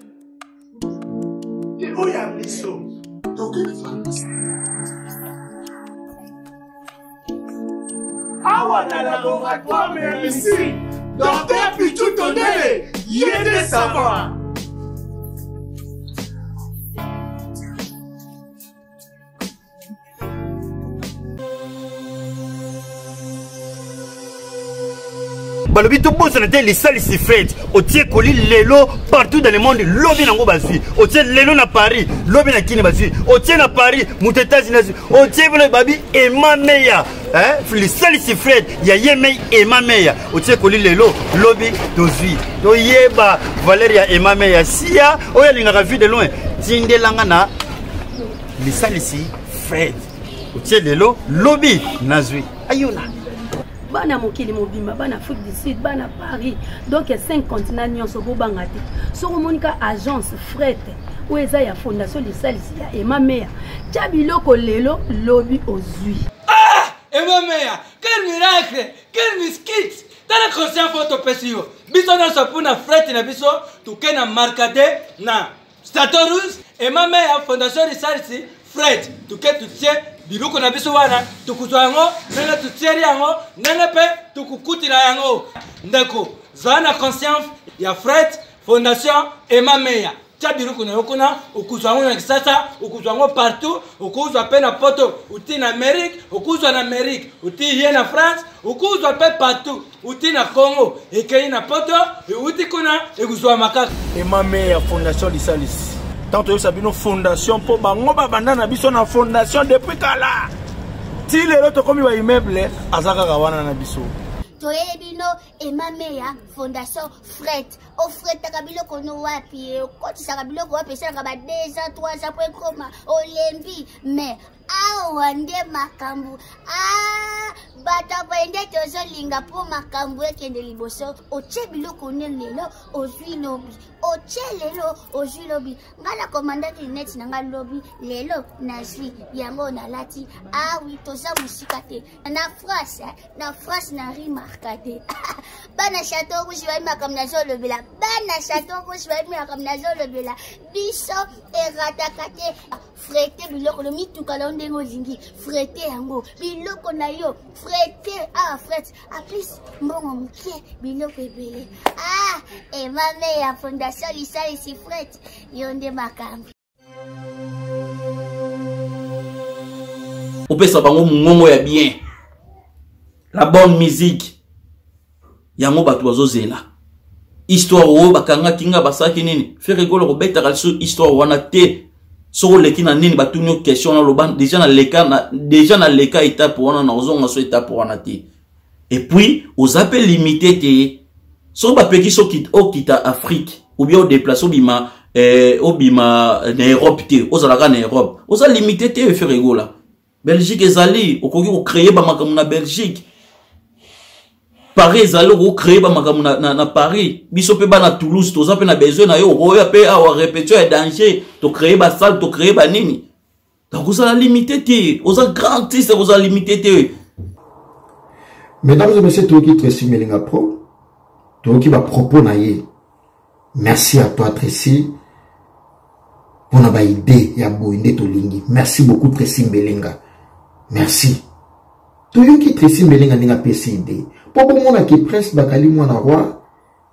Et où y a des choses? Donc, awa na laboratoire mais ici, docteur Pichou Tondele, y a des savoirs. Balobi tout boss n'était les salles si faites. Au tiers colis lelo partout dans le monde. Lobby n'ango basi. Au tiers lelo na Paris. Lobby na kini basi. Au tiers na Paris. Mouteta zinasi. Au tiers le babi et ma meya. Hein? Les salles si faites. Ya yemei et ma meya. Au tiers colis lelo lobby dozui. To yeba Valeria et ma meya. Sia. Oya linga vu de loin. Tinde langana. Les salles si faites. Au tiers lelo lobby nazui. Ayuna. Bana mokili mobimba bana Afrique du Sud bana Paris donc cinq continents nyonso bo bangati soko monika agence fret ou eza ya fondation de salisi ya Emma Meya tchabiloko lelo lobby ozui ah Emma Meya quel miracle quel miskit tala conscient photo pesio biso na sapuna fret na biso tukena markade na Statorus Emma Meya fondation de salisi fret tuke tutie biruko na biso wana tukuzwa yango nanga tutieri yango nanga pe tukukutila yango ndeko zana conscience ya Fred Fondation Emma Meya tia biruko na yokona ukuzwa yango na kisasa ukuzwa yango partout ukuzwa pe na poto uti na Amerique ukuzwa na Amerique uti hier na France ukuzwa pe partout uti na Congo ekei na poto uti kuna ekuzwa makaka Emma Meya Fondation Lisalis. Tant que ça une fondation pour bango babanda na biso na fondation depuis kala. Si les autres comme ba immeuble azaka kawana na biso. Toyebino Emma Meya Fondation Fret. O Fret takabilo kono wapi ko tisakabilo ko wapi sanga ba deux ans trois ans pour koma olembi mais awa nde makambu ah bata kwende tozo linga po makambu ekende liboso oche biloko ne lelo ozwi lobi oche lelo ozwi lobi ngala commandant net nanga lobi lelo nazwi yango na lati ah oui toza musika te na France na France na rimarkate bana château rouge wa makam na zolo bela bana château rouge wa makam na zolo bela biso eratakate frete biloko lo mituka lo ndengo zingi frete yango biloko na yo frete ah frete a plus mbongo muke biloko ebele ah Emma Meya Fondation Lisalis frete yonde makambo opesa bango mongo ya bien la bonne musique yango bato bazozela histoire o bakanga kinga basaki nini fe rigolo ko beta kalso histoire wana te soko leki na nini batunyo question na loban déjà na leka na déjà na leka étape wana na ozonga so étape wana te et puis aux appels limités te so ba peki so kit o kita Afrique ou bien au déplacer bima euh obima na Europe te ozalaka na Europe oza limité te fe rigola Belgique ezali okoki ko créer ba makamu na Belgique Paris ezali ko créer ba makamu na, na, na Paris biso pe ba na Toulouse toza pe na besoin na yo roya pe awa répétition et danger to créer ba salle to créer ba nini donc oza limité te oza grand artiste oza limité te. Mesdames et messieurs, Toki Tracy Melinga Pro, Toki va propos na ye. Merci à toi Tracy pour na ba idée ya boinde to lingi. Merci beaucoup Tracy Melinga. Merci. Toki Tracy Melinga ninga P C D. Pour bon mona qui presse bakali mwana roi.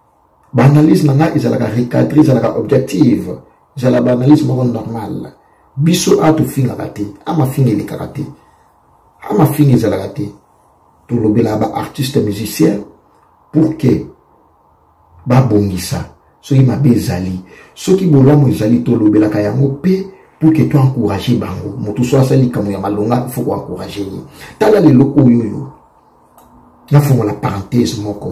Ba analyse nanga izalaka recadré izalaka objective. Izalaka ba analyse mo normal. biso a to finga kate ama finga le kate ama finga za la kate to lobela ba artiste musicien pour que ba bongisa so ki mabe ezali so ki bolamu ezali to lobela ka yango pe pour que tu encourager bango moto so asali kamo ya malonga il faut ko encourager ni tala le loko yoyo na fongo la parenthèse moko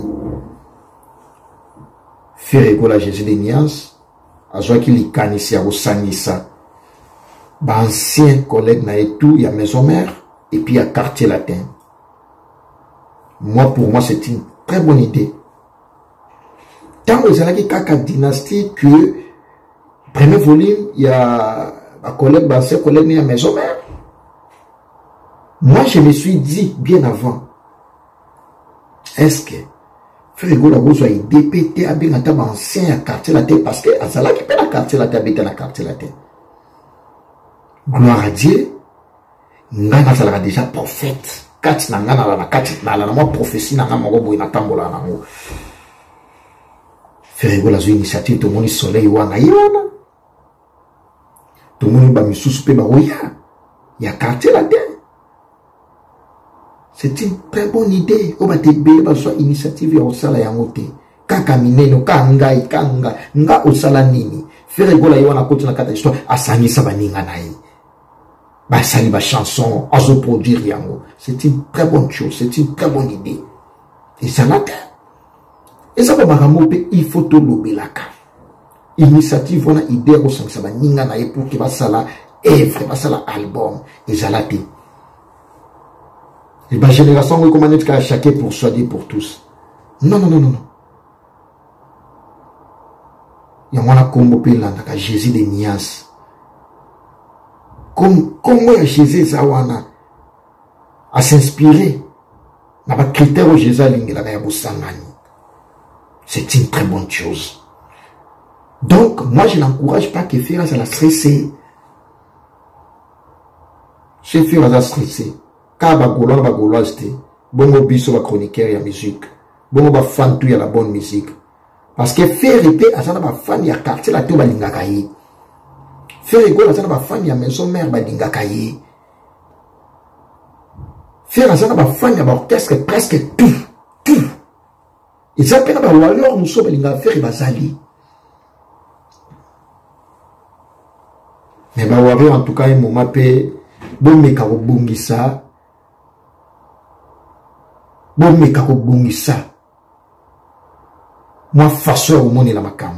Ferrego la Jésus de Nias azwa ki likanisi ya kosangisa ba ancien collègue na etu ya maison mère et puis à quartier latin. Moi pour moi c'est une très bonne idée. Tant que j'ai kaka dynastie que premier volume il y a un collègue ba ancien collègue na maison mère. Moi je me suis dit bien avant, est-ce que Ferrego la bozo a D P T a bien ataba ancien à quartier latin parce que azala qui peut la quartier latin habiter la quartier latin. Gloire à Dieu. Ngana zala déjà prophète. Kati na ngana la na kati na la moi prophétie na ngama gobo ina tambola na ngo. Ferrego la zo initiative to moni soleil wana yona. To moni ba misusu pe ba oya. Ya quartier latin. C'est une très bonne idée. Oba te be ba so initiative ya osala ya ngote. Kaka mineno ka ngai ka nga nga osala nini. Ferrego la yona koti na kata histoire asangisa baninga na yi. Bah, ça y va chanson, à se produire yango. C'est une très bonne chose, c'est une très bonne idée. Et ça l'a fait. Et ça va m'arranger, il faut tout l'obélaka. Initiative, on a idée, on sent que ça va ninga na pour que va ça là, œuvre, va ça là, album, et ça l'a fait. Et bah, génération, on recommande qu'à chacun pour soigner pour tous. Non, non, non, non, non. Il y a un combo là, dans Jésus de Nias. Comme, comment Jésus Zawana à s'inspirer dans les critères où Jésus a c'est une très bonne chose. Donc, moi, je n'encourage pas que faire ça la stresser. Je fais ça stresser. Car ba golo ba golo c'était bon biso ba chroniqueur ya musique. Bon ba fan tout ya la bonne musique. Parce que faire répéter à ça ba fan ya quartier la to ba linga kai. Faire école à ça ba fan ya maison mère ba linga kai. Faire à ça ba fan ya ba orchestre presque tout tout. Et ça pena ba alors nous sommes linga faire ba zali. Mais ba wabe en tout cas un moment pe bon me ka bongisa. Bon me ka bongisa. Moi façon au monde la makambo.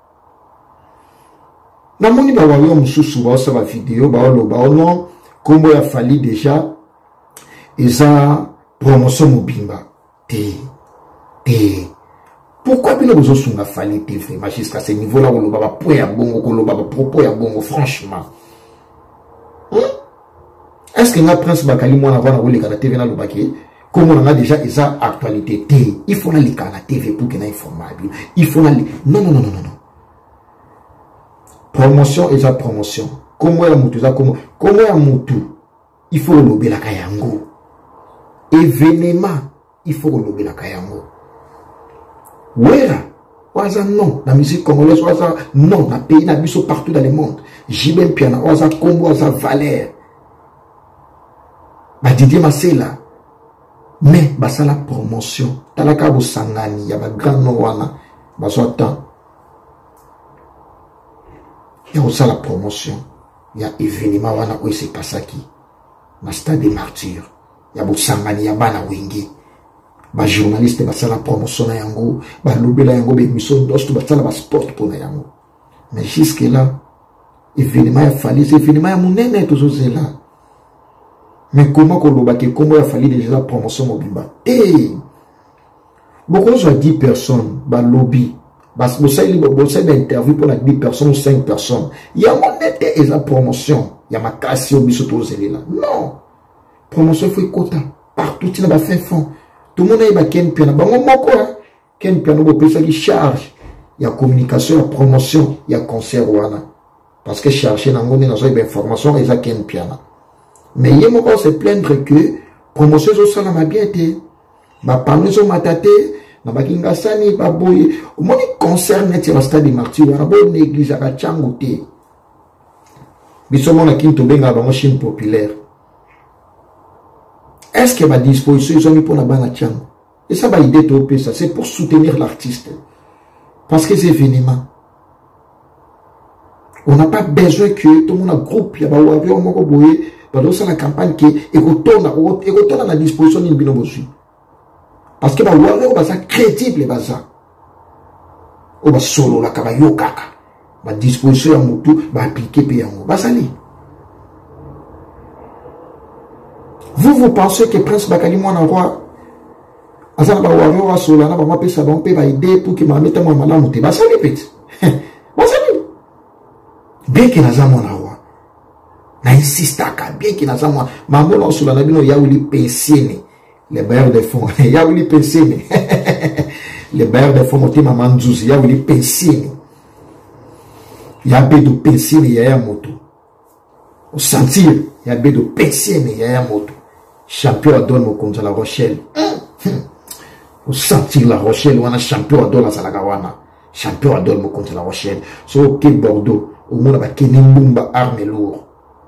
Na moni ba wayo mususu ba sa ba vidéo ba lo ba non kombo ya fali déjà eza promotion mobimba te te pourquoi bino bozo sunga fali te vraiment jusqu'à ce niveau là on lo ba point ya bongo ko lo ba propos ya bongo franchement hein? Est-ce que nga prince bakali moi avant na wole kana T V na lo baki comme on a déjà eza actualité te il faut na lika na T V pour que na informable il faut na non non non non non promotion et sa promotion. Comment ya mutu za comment comment ya mutu il faut lober la kayango. Événement il faut lober la kayango. Wera waza non la musique congolaise waza non na pays na biso partout dans le monde. Jibem piana waza combo waza valeur. Ba Didier Masela mais basa la promotion talaka bo sangani ya ba grand no wana baso temps. Il y a aussi la promotion. Il y a événement où il s'est passé qui. Le stade des martyrs. Il y a beaucoup de gens bana wingi. Les journalistes ont la promotion. Il y a des émissions d'ost, il y a des sport pour nous. Mais jusque là, événement a fallu, événement a mon nez tout ça là. Mais comment qu'on l'a dit, comment il a fallu déjà la promotion mobile. Eh, beaucoup de dix personnes, bah lobby. Parce que vous savez, vous savez d'interview pour la dix personnes ou cinq personnes. Il y a mon été et la promotion. Il y a ma casse au biseau là. Non. Promotion, il faut y quota. Partout, il y a fait fond. Tout le monde a ken piano. Bah, mon mot, quoi. Ken piano, vous pouvez qui charge. Il y a communication, il y a promotion, il y a concert, voilà. Parce que chercher dans mon information, il y a ken piano. Mais il y a mon se plaindre que promotion, ça m'a bien été. Bah, parmi eux, m'a tâté. Na bakinga sani baboy moni concert net ya stade des martyrs na bo église à changote Bisomona Kinto Benga bango Chine populaire. Est-ce que ma disposition ils ont mis pour la banane tiang? Et ça va aider tout ça, c'est pour soutenir l'artiste. Parce que c'est événement. On n'a pas besoin que tout le monde a groupe, il y a pas warrior moko boye, ba do ça la campagne qui est retourne et retourne à la disposition d'une binobosu. Parce que ba warrior ba ça crédible ba ça. O ba solo la kaba yo kaka. Ba disposition ya mutu ba appliquer pe yango. Ba sali. Vous vous pensez que Prince Bakali Mwana Roi Azana ba warrior wa solo na ba ma pe ça ba pe ba aider pour que ma mette moi malamu te. Ba sali petit. Ba sali. Bien que naza mwana roi. Na insistaka bien que naza mwana mambo na solo na bino ya wili pensiene. Les bailleurs de fonds, il y a eu les pensiers. Les bailleurs de fonds, il y a eu les pensiers. Il y a eu des pensiers, il y a eu un moto. Au sentir, il y a eu des pensiers, il y a eu un moto. Champion Adon contre la Rochelle. Au sentir la Rochelle, on a champion Adon à Salagawana. Champion Adon contre la Rochelle. Sur au Quai Bordeaux, au monde avec Kenimumba arme lourde.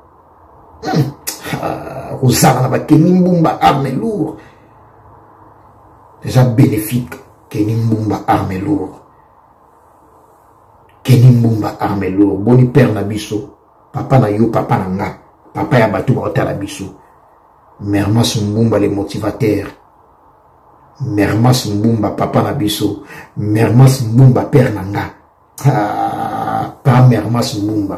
Au Zara avec Kenimumba arme lourde. Déjà bénéfique, Kenny Mbumba arme lourde. Kenny Mbumba arme lourde. Boni père Nabiso. Papa na yo, papa na nga. Papa ya batou ba la biso. Mermas Mbumba le motivateur. Mermas Mbumba papa na biso. Mermas Mbumba père na nga. Ah, pas Mermas Mbumba.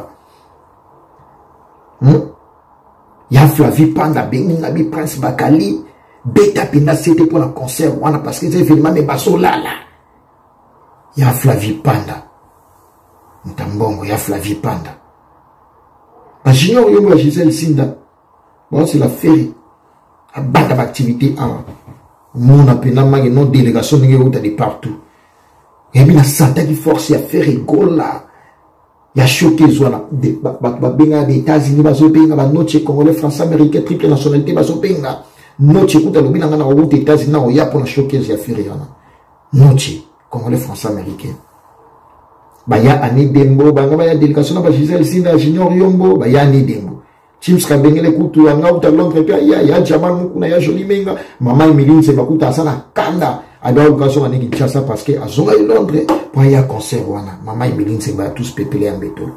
Hmm? Ya Flavie Panda, Bengi Nabi Prince Bakali. Beta Pina c'était pour le concert parce que c'est événement mais baso là là. Il y a Flavie Panda. Mtambongo, il y a Flavie Panda. La junior yomo la Gisèle Sinda. Bon c'est la féerie. La bande d'activité en. Mon appena mangi non délégation n'est où de partout. Et bien la santé qui force à faire rigola. Il y a choqué zona de benga des États-Unis baso benga ba noche congolais français américain triple nationalité baso benga. Noche kuta lobina ngana aux États-Unis na oya pour la choquer ya firiana. Noche congolais français américain. Ba ya ani dembo ba ngaba ya délégation na ba Gisèle Sinda junior yombo ba ya ani dembo. Chims kabengele kutu anga uta Londres pia ya ya jamal mukuna ya joli menga mama Emiline ba kuta sana kanda ada occasion ani Kinshasa parce que azonga i Londres pour ya concert wana mama Emiline ba tous pepele en béton.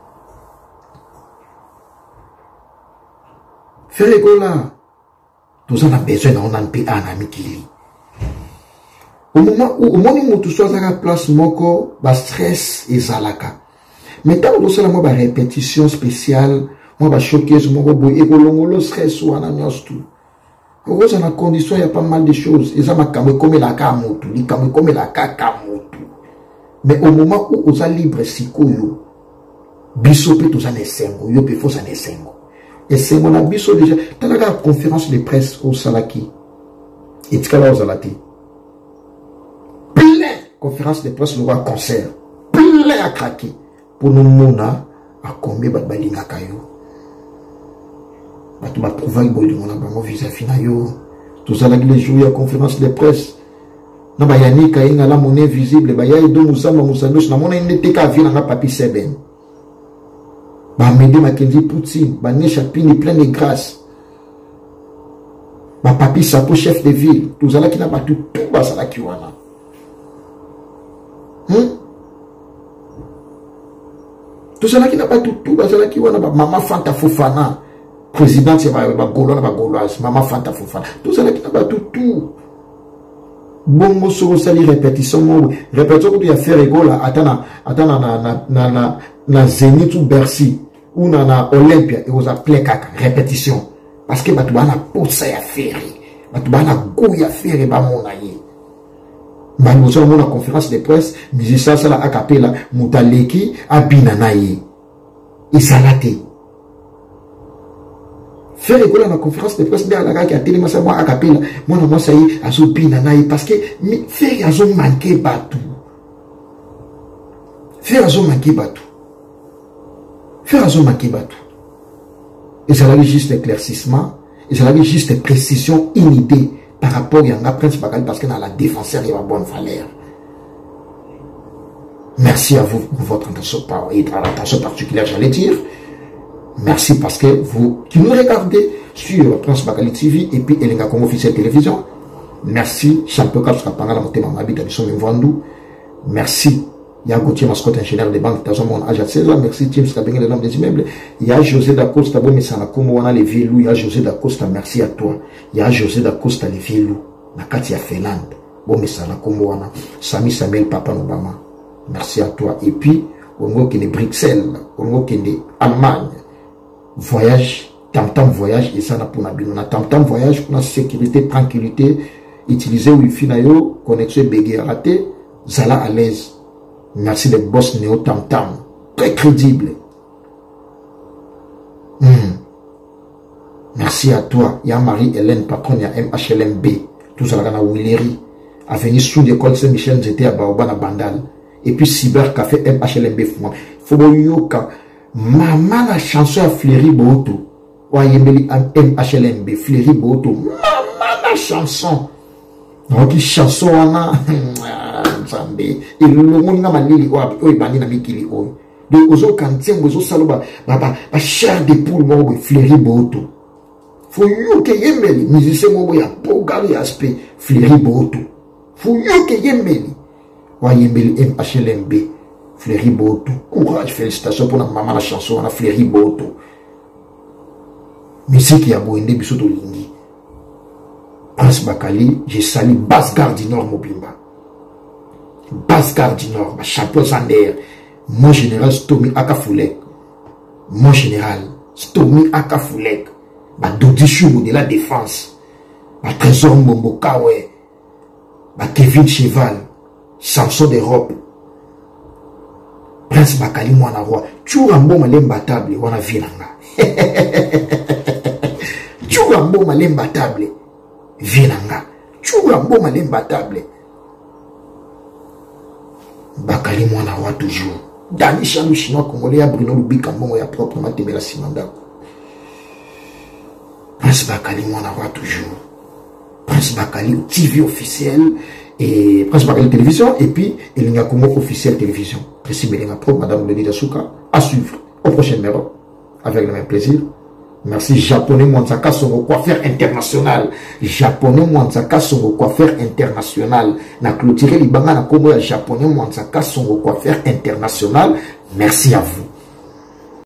Ferregola tout ça, on a besoin d'un pays en amitié. Au moment où, au moment où tout ça, ça place moko, ba stress et zalaka. Mais tant que ça, moi, ba répétition spéciale, moi, ba choquer, moi, ba et le stress ou en tout. Au ça, dans la condition, il y a pas mal de choses. Et ça, m'a kamé comme la kamotu, li kamé comme la kakamotu. Mais au moment où on a libre sikoyo, bisope tout ça n'est sengo, yo pe faut ça n'est sengo. Et c'est mon abisso déjà. Dans la conférence de presse au Salaki. Et tu as au Salati. Plein. Conférence de presse, le roi concert. Plein à craquer. Pour nous, mona, à combien de balinga kayo. Tu vas trouver le de mon abamo vis-à-vis yo. Tout ça, les jours, il y a conférence de presse. Non, bah, yannick, il y a la monnaie visible. Bah, il y a deux moussama, moussama, na monnaie, il n'était qu'à vivre dans la papier seben. Bah, Médé Mackenzie Poutine, bah, Né Chapini, plein de grâce. Bah, Papi Sapo, chef de ville, tout ça là qui n'a pas tout, tout, bah, ça là qui wana. Hum? Tout ça là qui n'a pas tout, tout, bah, ça là qui wana, bah, Maman Fanta Fofana, présidente, c'est bah, bah, Gaulois, bah, Gauloise, Maman Fanta Fofana, tout ça là qui n'a pas tout, tout. Bon, moi, sur ça, les répétitions, moi, répétition, quand il y a fait rigola, attends, attends, na, na, na, na, na, Zénith ou Bercy, ou na Olympia, et vous appelez caca, répétition. Parce que tu vas pousser à faire, tu vas gouiller à faire, bah mon aïe. Bah nous sommes en conférence de presse, musicien ça la acapella, Moutaleki, Abinanaye. Et ça l'a été. Faire école dans la conférence de presse, bien la qui a télé, moi ça moi acapella, moi non moi ça y est, à zo Binanaye, parce que faire à zo manquer batou. Faire à zo manquer batou. Faire un zoom à Kibatou. Et ça avait juste éclaircissement, et ça avait juste précision, une idée par rapport à la Prince Bakali parce que dans la défenseur, il y a une bonne valeur. Merci à vous pour votre attention, attention particulière, j'allais dire. Merci parce que vous qui nous regardez sur Prince Bakali T V et puis Elenga Congo officiel télévision. Merci champion Cap Skapanga Motema Mabita Biso Mvandou. Merci Yagoutier mascotte ingénieur de banque Tazomon Aja César. Merci James Kabengé de l'homme des immeubles. Il y a José Dacosta bon mesana comme on a les vieux. Il y a José Dacosta merci à toi. Il y a José Dacosta les vieux. Nakati ya Finlande. Bon mesana comme on a Sami Samuel Papa Obama. Merci à toi. Et puis on voit qu'il est Bruxelles, on voit qu'il est Allemagne. Voyage, tam-tam voyage et ça n'a pas nabino. On a tam-tam voyage pour la sécurité, tranquillité. Utiliser Wi-Fi na yo, connexion bégué raté, zala à l'aise. Merci de boss néo tam-tam. Très crédible. Hmm. Merci à toi. Il y a Marie-Hélène, patronne, il y a M H L M B. Tout ça, là, Willery. Avenue sous l'école Saint-Michel, j'étais à Baobana Bandal. Et puis Cyber Café M H L M B. Faut yoka. Maman la chanson à Fleury Boto. Wayemeli M H L M B. Fleury Boto. Maman la chanson. Donc, chanson, wana. Et le monde n'a pas dit, oh, il bandi na mikili, oh. Donc, aux autres cantins, aux autres salons, bah, bah, bah, chair de poule, moi, Fleury Boto. Faut yo que yemeli, musicien, moi, ya, pogari aspect, Fleury Boto. Faut yo que yemeli. Wayemeli M H L M B. Fleury Boto. Courage, félicitations pour la maman la chanson, on a Fleury Boto. Musique qui a beau ende biso to lingi. Prince Bakali, j'ai sali Basse-Gare du Nord Mobimba. Basse-Gare du Nord, champion Zander. Mon général Stomy Akafoulek. Mon général Stomy Akafoulek. Ba Dodichou de la défense. Ba Trésor Mbombo Kawe. Ba Kevin Cheval. Samson d'Europe. Prince Bakali mwana roi. Tchura mboma lembatable wana vinanga. Tchura mboma lembatable vinanga. Tchura mboma lembatable. Bakali mwana roi toujours. Dani Chalou chinois congolais ya Bruno Lubika mbongo ya proprement tebela simanda. Prince Bakali mwana roi toujours. Prince Bakali T V officiel. Et Prince Bakali télévision et puis il y a Congo officiel télévision. Précis Belinga Pro, Madame Lady Dasuka, à suivre au prochain numéro avec le même plaisir. Merci Japonais Mwanzaka Songo coiffeur international. Japonais Mwanzaka Songo coiffeur international. Na clôturé Libanga na Congo Japonais Mwanzaka Songo coiffeur international. Merci à vous.